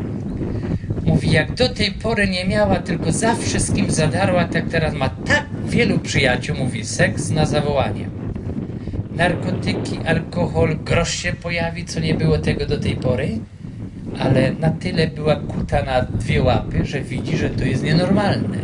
Mówi, jak do tej pory nie miała, tylko za wszystkim zadarła, tak teraz ma tak wielu przyjaciół, mówi, seks na zawołanie. Narkotyki, alkohol, grosz się pojawi, co nie było tego do tej pory, ale na tyle była kuta na dwie łapy, że widzi, że to jest nienormalne.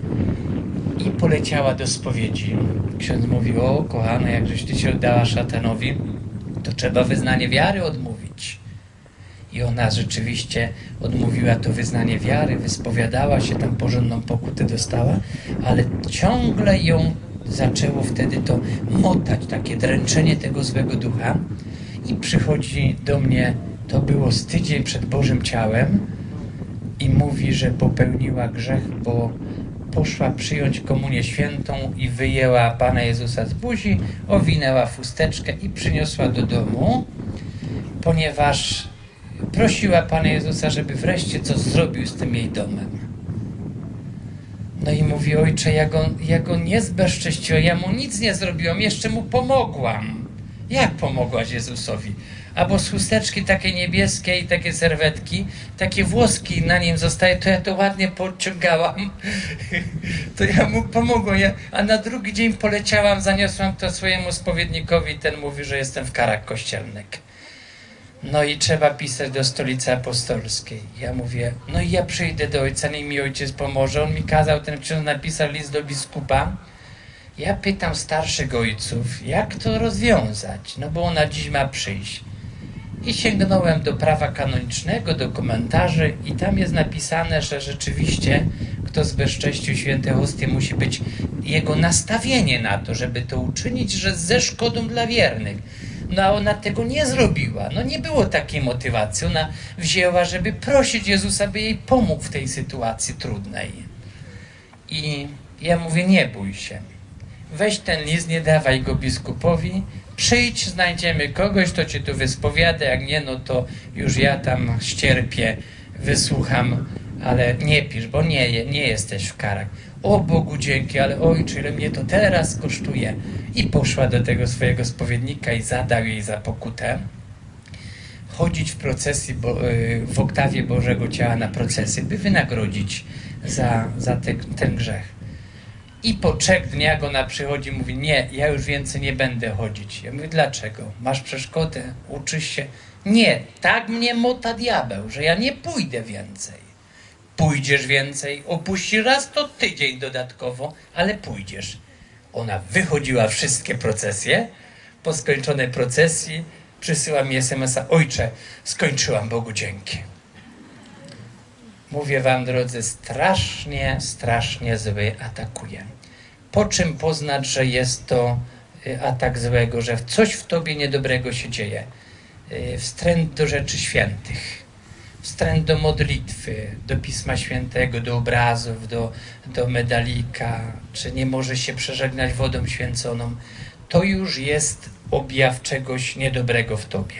I poleciała do spowiedzi. Ksiądz mówi, o kochana, jak żeś ty się oddała szatanowi, to trzeba wyznanie wiary odmówić. I ona rzeczywiście odmówiła to wyznanie wiary, wyspowiadała się, tam porządną pokutę dostała, ale ciągle ją zaczęło wtedy to motać, takie dręczenie tego złego ducha. I przychodzi do mnie, to było z tydzień przed Bożym Ciałem, i mówi, że popełniła grzech, bo poszła przyjąć komunię świętą i wyjęła Pana Jezusa z buzi, owinęła chusteczkę i przyniosła do domu, ponieważ prosiła Pana Jezusa, żeby wreszcie coś zrobił z tym jej domem. No i mówi, ojcze, ja go, ja go nie zbezcześciłam, ja mu nic nie zrobiłam, jeszcze mu pomogłam. Jak pomogłaś Jezusowi? Albo z chusteczki takie niebieskie i takie serwetki, takie włoski na nim zostaje, to ja to ładnie podciągałam. To ja mu pomogłam. Ja, a na drugi dzień poleciałam, zaniosłam to swojemu spowiednikowi i ten mówi, że jestem w karach kościelnych. No i trzeba pisać do Stolicy Apostolskiej. Ja mówię, no i ja przyjdę do ojca, niech mi ojciec pomoże. On mi kazał, ten ksiądz napisał list do biskupa. Ja pytam starszych ojców, jak to rozwiązać? No bo ona dziś ma przyjść. I sięgnąłem do prawa kanonicznego, do komentarzy i tam jest napisane, że rzeczywiście kto zbezcześcił święte hostie, musi być jego nastawienie na to, żeby to uczynić, że ze szkodą dla wiernych. No a ona tego nie zrobiła. No nie było takiej motywacji. Ona wzięła, żeby prosić Jezusa, by jej pomógł w tej sytuacji trudnej. I ja mówię, nie bój się. Weź ten list, nie dawaj go biskupowi, przyjdź, znajdziemy kogoś, kto cię tu wyspowiada, jak nie, no to już ja tam ścierpię, wysłucham, ale nie pisz, bo nie, nie jesteś w karach. O Bogu dzięki, ale ojcze, ile mnie to teraz kosztuje. I poszła do tego swojego spowiednika i zadał jej za pokutę chodzić w procesji, bo, w oktawie Bożego Ciała na procesy, by wynagrodzić za, za te, ten grzech. I po trzech dniach ona przychodzi i mówi, nie, ja już więcej nie będę chodzić. Ja mówię, dlaczego? Masz przeszkodę? Uczysz się? Nie, tak mnie mota diabeł, że ja nie pójdę więcej. Pójdziesz więcej, opuścisz raz, to tydzień dodatkowo, ale pójdziesz. Ona wychodziła wszystkie procesje, po skończonej procesji przysyła mi es em es a, ojcze, skończyłam, Bogu dzięki. Mówię wam, drodzy, strasznie, strasznie zły atakuje. Po czym poznać, że jest to atak złego, że coś w tobie niedobrego się dzieje? Wstręt do rzeczy świętych, wstręt do modlitwy, do Pisma Świętego, do obrazów, do, do medalika, czy nie może się przeżegnać wodą święconą. To już jest objaw czegoś niedobrego w tobie.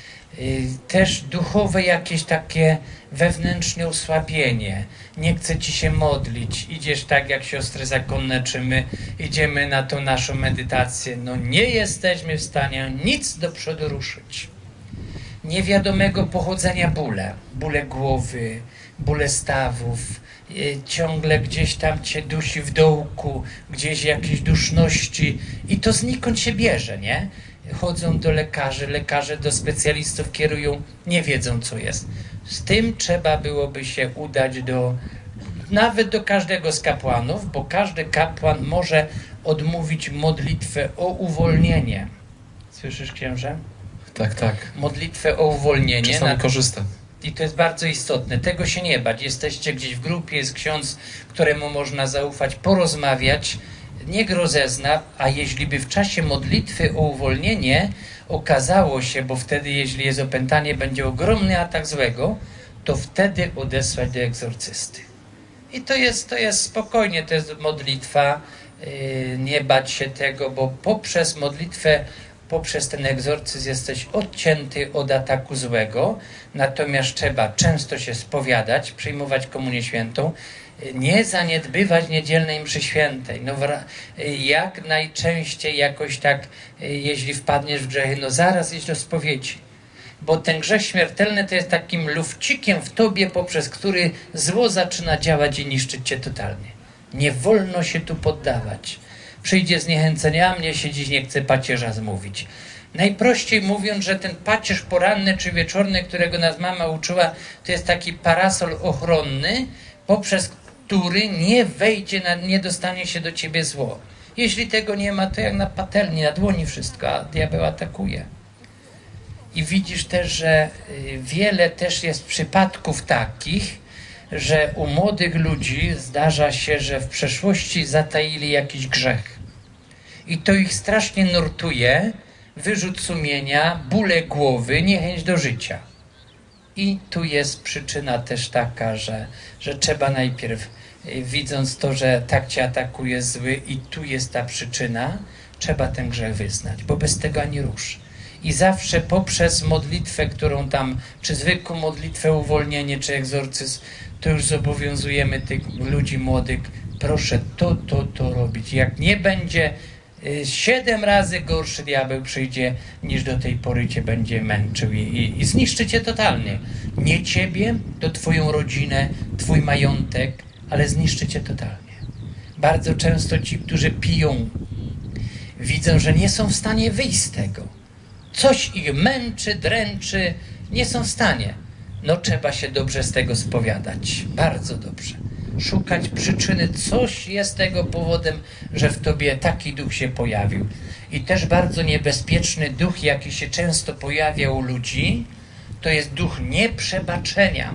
Też duchowe jakieś takie wewnętrzne osłabienie. Nie chce ci się modlić. Idziesz tak jak siostry zakonne, czy my idziemy na tą naszą medytację. No nie jesteśmy w stanie nic do przodu ruszyć. Niewiadomego pochodzenia bóle. Bóle głowy, bóle stawów. Ciągle gdzieś tam cię dusi w dołku, gdzieś jakieś duszności. I to znikąd się bierze, nie? Chodzą do lekarzy, lekarze do specjalistów kierują, nie wiedzą co jest. Z tym trzeba byłoby się udać do, nawet do każdego z kapłanów, bo każdy kapłan może odmówić modlitwę o uwolnienie. Słyszysz, księże? Tak, tak. Modlitwę o uwolnienie. Czasami na... korzystam. I to jest bardzo istotne. Tego się nie bać. Jesteście gdzieś w grupie, jest ksiądz, któremu można zaufać, porozmawiać, niech rozezna, a jeśli by w czasie modlitwy o uwolnienie okazało się, bo wtedy jeśli jest opętanie, będzie ogromny atak złego, to wtedy odesłać do egzorcysty. I to jest, to jest spokojnie, to jest modlitwa, yy, nie bać się tego, bo poprzez modlitwę, poprzez ten egzorcyzm jesteś odcięty od ataku złego, natomiast trzeba często się spowiadać, przyjmować komunię świętą, nie zaniedbywać niedzielnej mszy świętej. No, jak najczęściej jakoś tak, jeśli wpadniesz w grzechy, no zaraz iść do spowiedzi. Bo ten grzech śmiertelny to jest takim lufcikiem w tobie, poprzez który zło zaczyna działać i niszczyć cię totalnie. Nie wolno się tu poddawać. Przyjdzie zniechęcenie, a mnie się dziś nie chce pacierza zmówić. Najprościej mówiąc, że ten pacierz poranny czy wieczorny, którego nas mama uczyła, to jest taki parasol ochronny, poprzez który nie wejdzie, na, nie dostanie się do ciebie zło. Jeśli tego nie ma, to jak na patelni, na dłoni wszystko, a diabeł atakuje. I widzisz też, że wiele też jest przypadków takich, że u młodych ludzi zdarza się, że w przeszłości zataili jakiś grzech. I to ich strasznie nurtuje, wyrzut sumienia, bóle głowy, niechęć do życia. I tu jest przyczyna też taka, że, że trzeba najpierw, widząc to, że tak cię atakuje zły i tu jest ta przyczyna, trzeba ten grzech wyznać, bo bez tego ani rusz. I zawsze poprzez modlitwę, którą tam, czy zwykłą modlitwę uwolnienie, czy egzorcyzm, to już zobowiązujemy tych ludzi młodych, proszę to, to, to robić. Jak nie będzie, siedem razy gorszy diabeł przyjdzie, niż do tej pory cię będzie męczył i, i, i zniszczy cię totalnie. Nie ciebie, to twoją rodzinę, twój majątek, ale zniszczy cię totalnie. Bardzo często ci, którzy piją, widzą, że nie są w stanie wyjść z tego. Coś ich męczy, dręczy, nie są w stanie. No trzeba się dobrze z tego spowiadać. Bardzo dobrze. Szukać przyczyny, coś jest tego powodem, że w tobie taki duch się pojawił. I też bardzo niebezpieczny duch, jaki się często pojawia u ludzi, to jest duch nieprzebaczenia.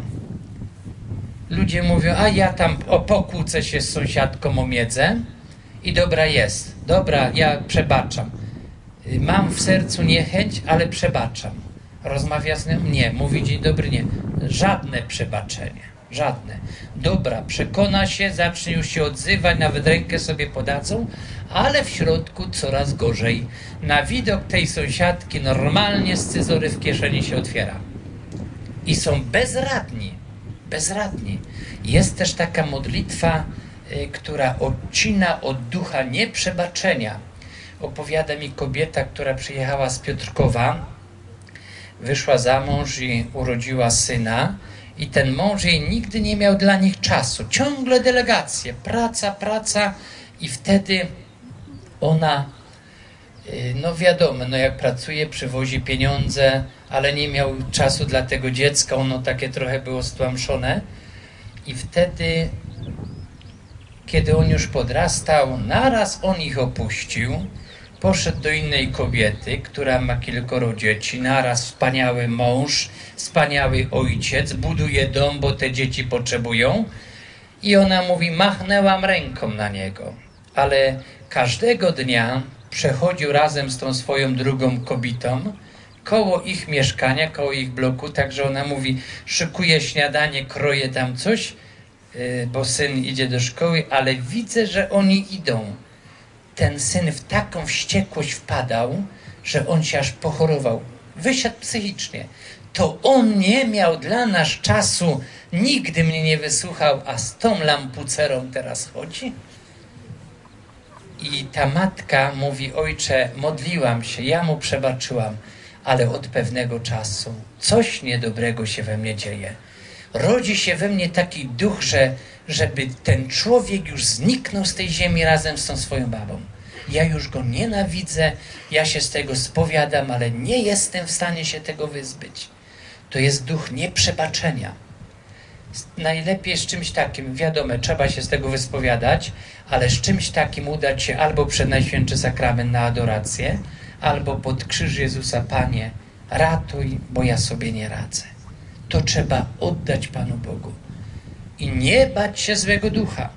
Ludzie mówią, a ja tam o, pokłócę się z sąsiadką o miedzę i dobra jest. Dobra, ja przebaczam. Mam w sercu niechęć, ale przebaczam. Rozmawia z nią? Nie. Mówi dzień dobry? Nie. Żadne przebaczenie. Żadne. Dobra, przekona się, zacznie już się odzywać, nawet rękę sobie podadzą, ale w środku coraz gorzej. Na widok tej sąsiadki normalnie scyzory w kieszeni się otwiera. I są bezradni. Bezradni. Jest też taka modlitwa, y, która odcina od ducha nieprzebaczenia. Opowiada mi kobieta, która przyjechała z Piotrkowa, wyszła za mąż i urodziła syna i ten mąż jej nigdy nie miał dla nich czasu. Ciągle delegacje, praca, praca i wtedy ona, no wiadomo, no jak pracuje, przywozi pieniądze, ale nie miał czasu dla tego dziecka, ono takie trochę było stłamszone i wtedy, kiedy on już podrastał, naraz on ich opuścił, poszedł do innej kobiety, która ma kilkoro dzieci, naraz wspaniały mąż, wspaniały ojciec, buduje dom, bo te dzieci potrzebują. I ona mówi, machnęłam ręką na niego, ale każdego dnia przechodził razem z tą swoją drugą kobietą koło ich mieszkania, koło ich bloku, także ona mówi, szykuję śniadanie, kroję tam coś, bo syn idzie do szkoły, ale widzę, że oni idą. Ten syn w taką wściekłość wpadał, że on się aż pochorował. Wysiadł psychicznie. To on nie miał dla nas czasu, nigdy mnie nie wysłuchał, a z tą lampucerą teraz chodzi? I ta matka mówi, ojcze, modliłam się, ja mu przebaczyłam, ale od pewnego czasu coś niedobrego się we mnie dzieje. Rodzi się we mnie taki duch, że żeby ten człowiek już zniknął z tej ziemi razem z tą swoją babą. Ja już go nienawidzę, ja się z tego spowiadam, ale nie jestem w stanie się tego wyzbyć. To jest duch nieprzebaczenia. Najlepiej z czymś takim, wiadomo, trzeba się z tego wyspowiadać, ale z czymś takim udać się albo przed Najświętszy Sakrament na adorację, albo pod krzyż Jezusa, Panie, ratuj, bo ja sobie nie radzę. To trzeba oddać Panu Bogu. I nie bać się złego ducha.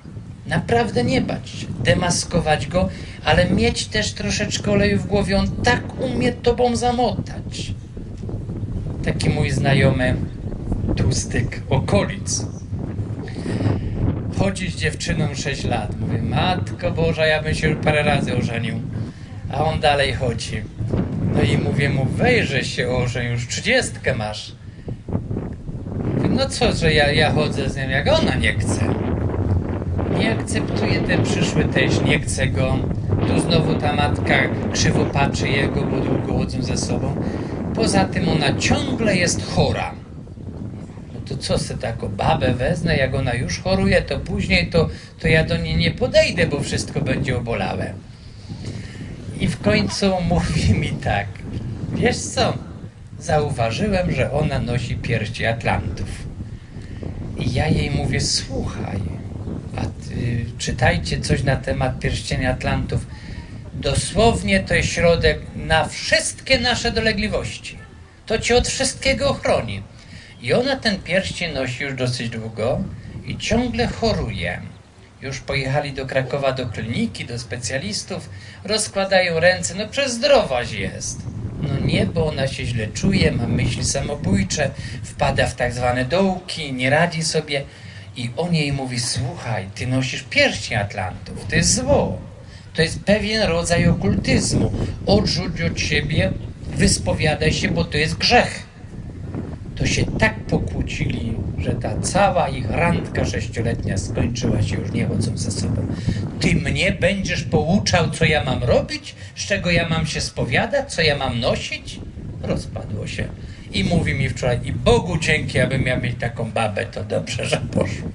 Naprawdę nie bać się, demaskować go, ale mieć też troszeczkę oleju w głowie. On tak umie tobą zamotać. Taki mój znajomy tłustyk okolic. Chodzi z dziewczyną sześć lat. Mówię, Matko Boża, ja bym się już parę razy ożenił. A on dalej chodzi. No i mówię mu, wejrze się ożeń, już trzydziestkę masz. Mówię, no co, że ja, ja chodzę z nią, jak ona nie chce. Nie akceptuje ten przyszły teść, nie chce go. Tu znowu ta matka krzywo patrzy jego, bo długo chodzą ze sobą. Poza tym ona ciągle jest chora. No to co se taką babę wezmę, jak ona już choruje, to później to, to ja do niej nie podejdę, bo wszystko będzie obolałe. I w końcu mówi mi tak, wiesz co, zauważyłem, że ona nosi pierści Atlantów. I ja jej mówię, słuchaj, a ty, czytajcie coś na temat pierścienia Atlantów. Dosłownie to jest środek na wszystkie nasze dolegliwości. To cię od wszystkiego ochroni. I ona ten pierścień nosi już dosyć długo i ciągle choruje. Już pojechali do Krakowa do kliniki, do specjalistów, rozkładają ręce, no przez zdrowaś jest. No nie, bo ona się źle czuje, ma myśli samobójcze, wpada w tak zwane dołki, nie radzi sobie. I on jej mówi, słuchaj, ty nosisz pierścień Atlantów, to jest zło. To jest pewien rodzaj okultyzmu. Odrzuć od siebie, wyspowiadaj się, bo to jest grzech. To się tak pokłócili, że ta cała ich randka sześcioletnia skończyła się, już nie chodzą ze sobą. Ty mnie będziesz pouczał, co ja mam robić, z czego ja mam się spowiadać, co ja mam nosić? Rozpadło się. I mówi mi wczoraj, i Bogu dzięki, abym miał mieć taką babę, to dobrze, że poszło.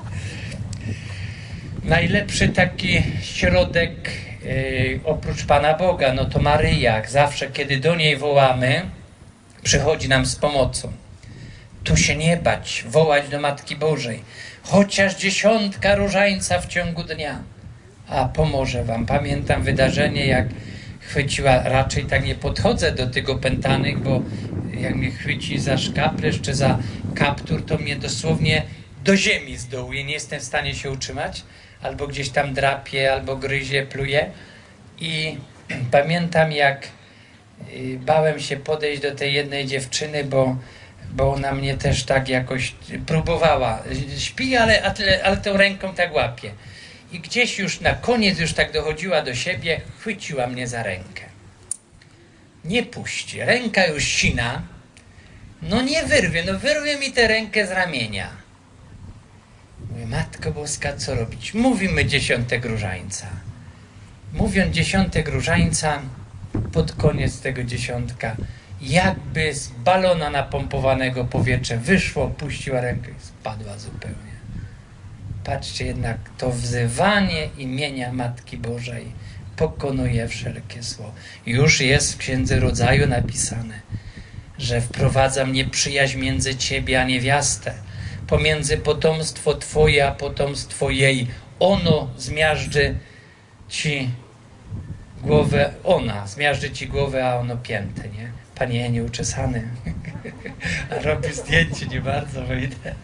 Najlepszy taki środek yy, oprócz Pana Boga, no to Maryja. Zawsze, kiedy do niej wołamy, przychodzi nam z pomocą. Tu się nie bać, wołać do Matki Bożej. Chociaż dziesiątka różańca w ciągu dnia. A pomoże wam. Pamiętam wydarzenie, jak chwyciła, raczej tak nie podchodzę do tych opętanych, bo jak mnie chwyci za szkaplesz czy za kaptur, to mnie dosłownie do ziemi zdołuje. Nie jestem w stanie się utrzymać. Albo gdzieś tam drapie, albo gryzie, pluje. I pamiętam, jak bałem się podejść do tej jednej dziewczyny, bo, bo ona mnie też tak jakoś próbowała. Śpi, ale, ale, ale tą ręką tak łapie. I gdzieś już na koniec, już tak dochodziła do siebie, chwyciła mnie za rękę. Nie puści. Ręka już sina. No nie wyrwie, no wyrwie mi tę rękę z ramienia. Mówię, Matko Boska, co robić? Mówimy dziesiątek różańca. Mówiąc dziesiątek różańca, pod koniec tego dziesiątka, jakby z balona napompowanego powietrze wyszło, puściła rękę i spadła zupełnie. Patrzcie, jednak to wzywanie imienia Matki Bożej pokonuje wszelkie zło. Już jest w Księdze Rodzaju napisane, że wprowadzam nieprzyjaźń między ciebie a niewiastę, pomiędzy potomstwo twoje a potomstwo jej. Ono zmiażdży ci głowę, ona zmiażdży ci głowę, a ono piętę, nie? Panie nieuczesany. A robi zdjęcie, nie bardzo wyjdę.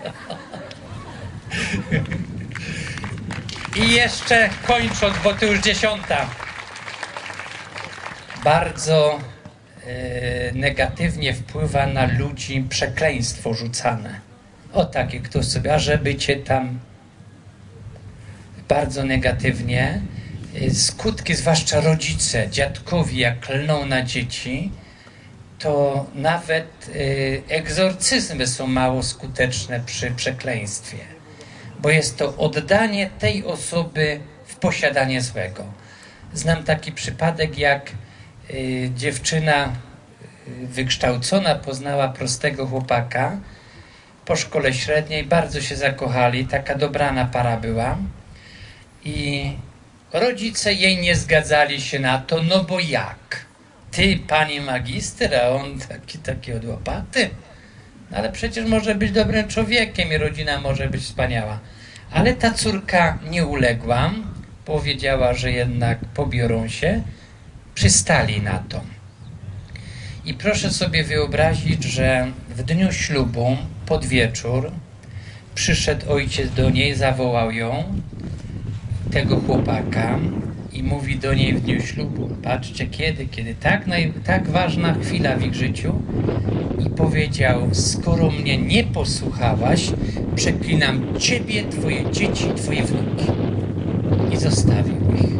I jeszcze kończąc, bo to już dziesiąta. Bardzo e, negatywnie wpływa na ludzi przekleństwo rzucane. O takie ktoś sobie, a żeby cię tam bardzo negatywnie. Skutki, zwłaszcza rodzice, dziadkowie, jak klną na dzieci, to nawet y, egzorcyzmy są mało skuteczne przy przekleństwie, bo jest to oddanie tej osoby w posiadanie złego. Znam taki przypadek, jak y, dziewczyna y, wykształcona poznała prostego chłopaka po szkole średniej, bardzo się zakochali, taka dobrana para była i rodzice jej nie zgadzali się na to, no bo jak? Ty, pani magister, a on taki, taki od łopaty? Ale przecież może być dobrym człowiekiem i rodzina może być wspaniała. Ale ta córka nie uległa, powiedziała, że jednak pobiorą się, przystali na to. I proszę sobie wyobrazić, że w dniu ślubu, pod wieczór, przyszedł ojciec do niej, zawołał ją tego chłopaka i mówi do niej w dniu ślubu, patrzcie kiedy, kiedy tak, naj, tak ważna chwila w ich życiu, i powiedział, skoro mnie nie posłuchałaś, przeklinam ciebie, twoje dzieci, twoje wnuki. I zostawił ich.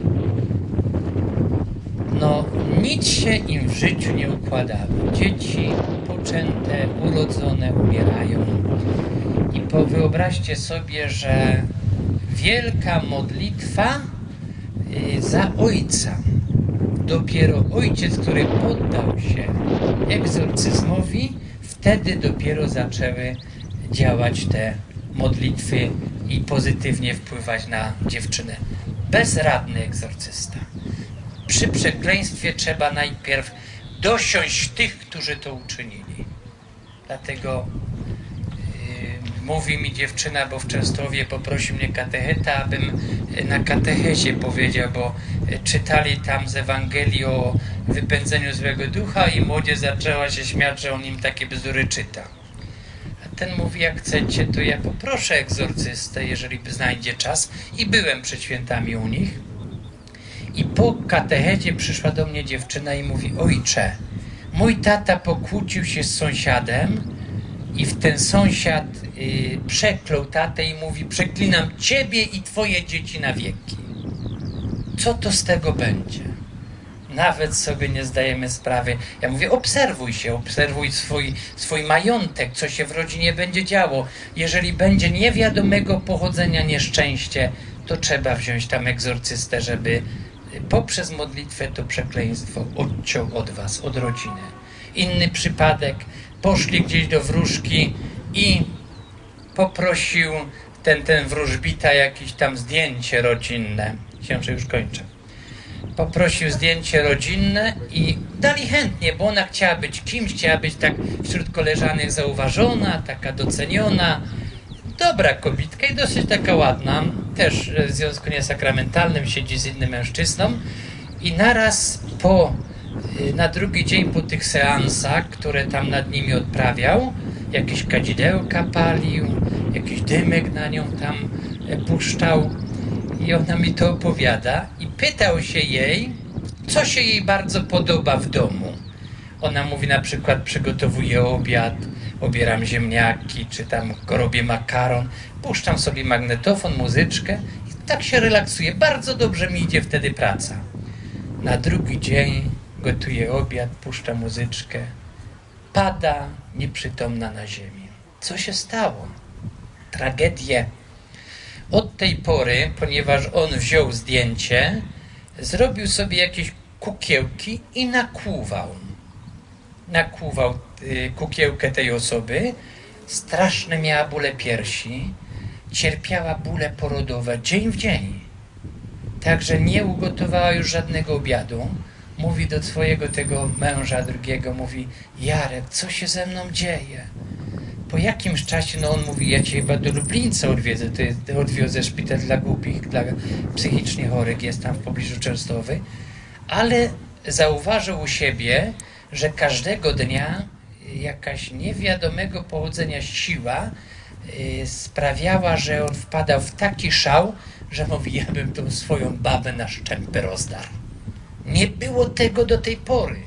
No, nic się im w życiu nie układało. Dzieci poczęte, urodzone umierają. I po, wyobraźcie sobie, że wielka modlitwa y, za ojca. Dopiero ojciec, który poddał się egzorcyzmowi, wtedy dopiero zaczęły działać te modlitwy i pozytywnie wpływać na dziewczynę. Bezradny egzorcysta. Przy przekleństwie trzeba najpierw dosiąść tych, którzy to uczynili. Dlatego yy, mówi mi dziewczyna, bo w Częstochowie poprosił mnie katecheta, abym na katechezie powiedział, bo czytali tam z Ewangelii o wypędzeniu złego ducha i młodzież zaczęła się śmiać, że on im takie bzdury czyta. A ten mówi, jak chcecie, to ja poproszę egzorcystę, jeżeli znajdzie czas. I byłem przed świętami u nich. I po katechezie przyszła do mnie dziewczyna i mówi, ojcze, mój tata pokłócił się z sąsiadem i w ten sąsiad y, przeklął tatę i mówi, przeklinam ciebie i twoje dzieci na wieki. Co to z tego będzie? Nawet sobie nie zdajemy sprawy. Ja mówię, obserwuj się, obserwuj swój, swój majątek, co się w rodzinie będzie działo. Jeżeli będzie niewiadomego pochodzenia nieszczęście, to trzeba wziąć tam egzorcystę, żeby poprzez modlitwę to przekleństwo odciął od was, od rodziny. Inny przypadek, poszli gdzieś do wróżki i poprosił ten, ten wróżbita jakieś tam zdjęcie rodzinne. Księże, już kończę. Poprosił zdjęcie rodzinne i dali chętnie, bo ona chciała być kimś, chciała być tak wśród koleżanek zauważona, taka doceniona. Dobra kobitka i dosyć taka ładna, też w związku niesakramentalnym, siedzi z innym mężczyzną i naraz po, na drugi dzień po tych seansach, które tam nad nimi odprawiał, jakieś kadzidełka palił, jakiś dymek na nią tam puszczał i ona mi to opowiada i pytał się jej, co się jej bardzo podoba w domu. Ona mówi, na przykład przygotowuje obiad, obieram ziemniaki, czy tam robię makaron, puszczam sobie magnetofon, muzyczkę i tak się relaksuję. Bardzo dobrze mi idzie wtedy praca. Na drugi dzień gotuję obiad, puszczam muzyczkę. Pada nieprzytomna na ziemi. Co się stało? Tragedię. Od tej pory, ponieważ on wziął zdjęcie, zrobił sobie jakieś kukiełki i nakłuwał. Nakłuwał y, kukiełkę tej osoby. Straszne miała bóle piersi. Cierpiała bóle porodowe dzień w dzień. Także nie ugotowała już żadnego obiadu. Mówi do swojego tego męża drugiego, mówi, Jarek, co się ze mną dzieje? Po jakimś czasie, no on mówi, ja cię chyba do Lublińca odwiedzę, to jest, odwiozę szpital dla głupich, dla psychicznie chorych, jest tam w pobliżu Częstochowy, ale zauważył u siebie, że każdego dnia jakaś niewiadomego pochodzenia siła yy, sprawiała, że on wpadał w taki szał, że mówi, ja bym tą swoją babę na szczępę rozdarł. Nie było tego do tej pory.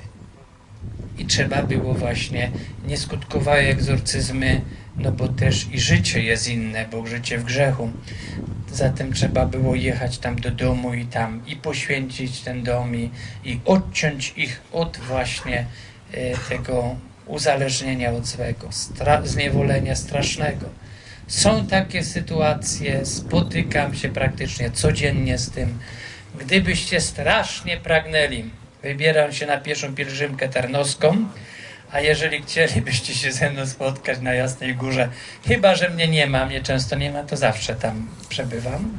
I trzeba było właśnie, nie skutkowały egzorcyzmy, no bo też i życie jest inne, bo życie w grzechu. Zatem trzeba było jechać tam do domu i tam i poświęcić ten dom i, i odciąć ich od właśnie e, tego uzależnienia od złego, stra- zniewolenia strasznego. Są takie sytuacje, spotykam się praktycznie codziennie z tym. Gdybyście strasznie pragnęli, wybieram się na pierwszą pielgrzymkę tarnowską, a jeżeli chcielibyście się ze mną spotkać na Jasnej Górze, chyba że mnie nie ma, mnie często nie ma, to zawsze tam przebywam.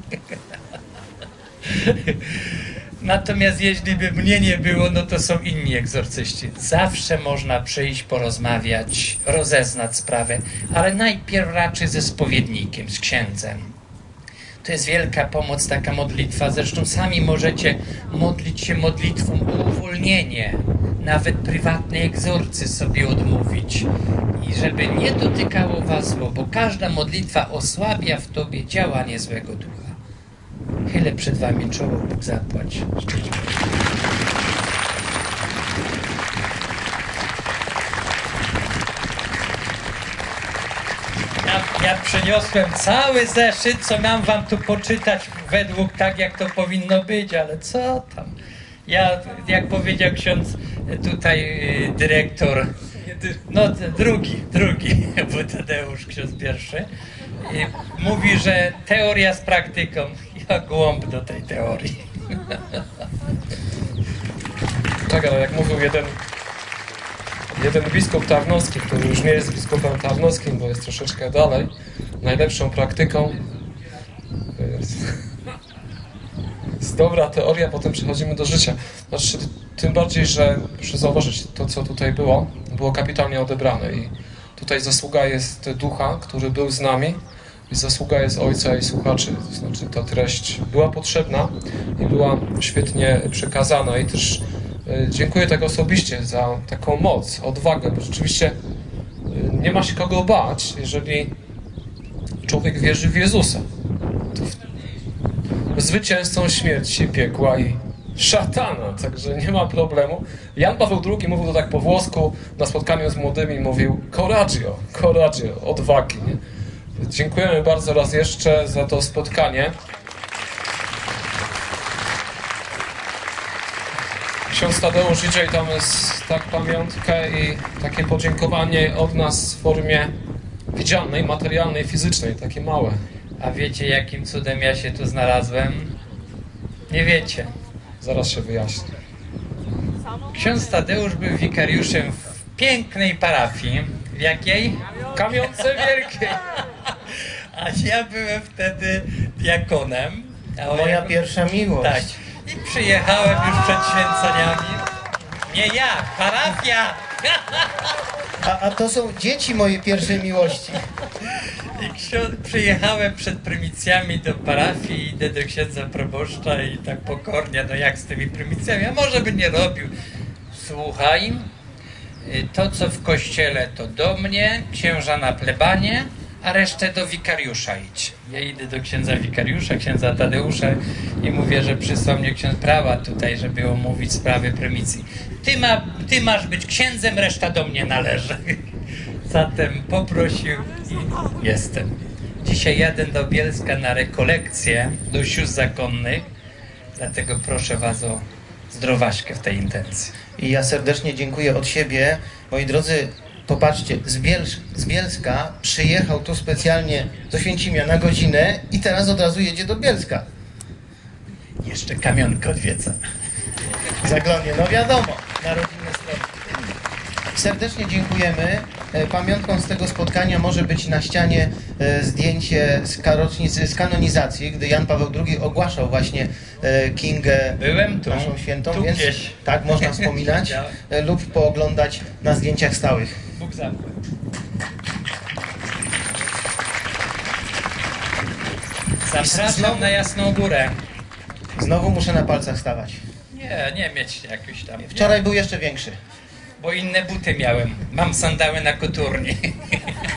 Natomiast jeśli by mnie nie było, no to są inni egzorcyści. Zawsze można przyjść, porozmawiać, rozeznać sprawę, ale najpierw raczej ze spowiednikiem, z księdzem. To jest wielka pomoc, taka modlitwa. Zresztą sami możecie modlić się modlitwą o uwolnienie. Nawet prywatny egzorcyzm sobie odmówić. I żeby nie dotykało was zło, bo każda modlitwa osłabia w tobie działanie złego ducha. Chylę przed wami czoło, Bóg zapłać. Szczęść Boże. Ja, ja przyniosłem cały zeszyt, co mam wam tu poczytać według tak, jak to powinno być, ale co tam? Ja, jak powiedział ksiądz tutaj y, dyrektor, no drugi, drugi, bo Tadeusz ksiądz pierwszy, y, mówi, że teoria z praktyką. Ja głąb do tej teorii. Tak, ale jak mówił jeden, jeden biskup tarnowski, który już nie jest biskupem tarnowskim, bo jest troszeczkę dalej, najlepszą praktyką jest, jest dobra teoria, potem przechodzimy do życia. Znaczy, tym bardziej, że muszę zauważyć, to co tutaj było, było kapitalnie odebrane i tutaj zasługa jest ducha, który był z nami, i zasługa jest Ojca i słuchaczy. To znaczy, ta treść była potrzebna i była świetnie przekazana i też y, dziękuję tak osobiście za taką moc, odwagę, bo rzeczywiście y, nie ma się kogo bać, jeżeli człowiek wierzy w Jezusa. To w, zwycięzcą śmierci, piekła i szatana, także nie ma problemu. Jan Paweł drugi mówił to tak po włosku na spotkaniu z młodymi, mówił coraggio, coraggio, odwagi, nie? Dziękujemy bardzo raz jeszcze za to spotkanie. Ksiądz Tadeusz idzie i tam jest tak pamiątkę i takie podziękowanie od nas w formie widzialnej, materialnej, fizycznej, takie małe. A wiecie, jakim cudem ja się tu znalazłem? Nie wiecie. Zaraz się wyjaśni. Ksiądz Tadeusz był wikariuszem w pięknej parafii. W jakiej? Kamionce Wielkiej. A ja byłem wtedy diakonem. A Moja pierwsza miłość. Tak. I przyjechałem już przed święceniami. Nie ja, parafia! A, a to są dzieci mojej pierwszej miłości. I ksiądz, przyjechałem przed prymitcjami do parafii, idę do księdza proboszcza i tak pokornie, no jak z tymi prymitcjami, a może by nie robił. Słuchaj, to co w kościele to do mnie, księża na plebanie, a resztę do wikariusza idź. Ja idę do księdza wikariusza, księdza Tadeusza i mówię, że przysłał mnie ksiądz prawa tutaj, żeby omówić sprawy prymicji. Ty, ma, ty masz być księdzem, reszta do mnie należy. Zatem poprosił i jestem. Dzisiaj jadę do Bielska na rekolekcję do sióstr zakonnych, dlatego proszę was o zdrowaśkę w tej intencji. I ja serdecznie dziękuję od siebie. Moi drodzy, popatrzcie, z, Bielsz, z Bielska przyjechał tu specjalnie do Święcimia na godzinę i teraz od razu jedzie do Bielska. Jeszcze kamionkę odwiedzę. Zaglądnie, no wiadomo, na rodzinne strony. Serdecznie dziękujemy. E, Pamiątką z tego spotkania może być na ścianie e, zdjęcie z, karocznicy, z kanonizacji, gdy Jan Paweł drugi ogłaszał właśnie e, Kingę Byłem tu, naszą świętą, tu więc gdzieś. tak można wspominać e, lub pooglądać na zdjęciach stałych. Bóg zapłać. Zapraszam Znowu- na Jasną Górę. Znowu muszę na palcach stawać. Nie, nie mieć jakiś tam. Wczoraj był jeszcze większy. Bo inne buty miałem. Mam sandały na koturni.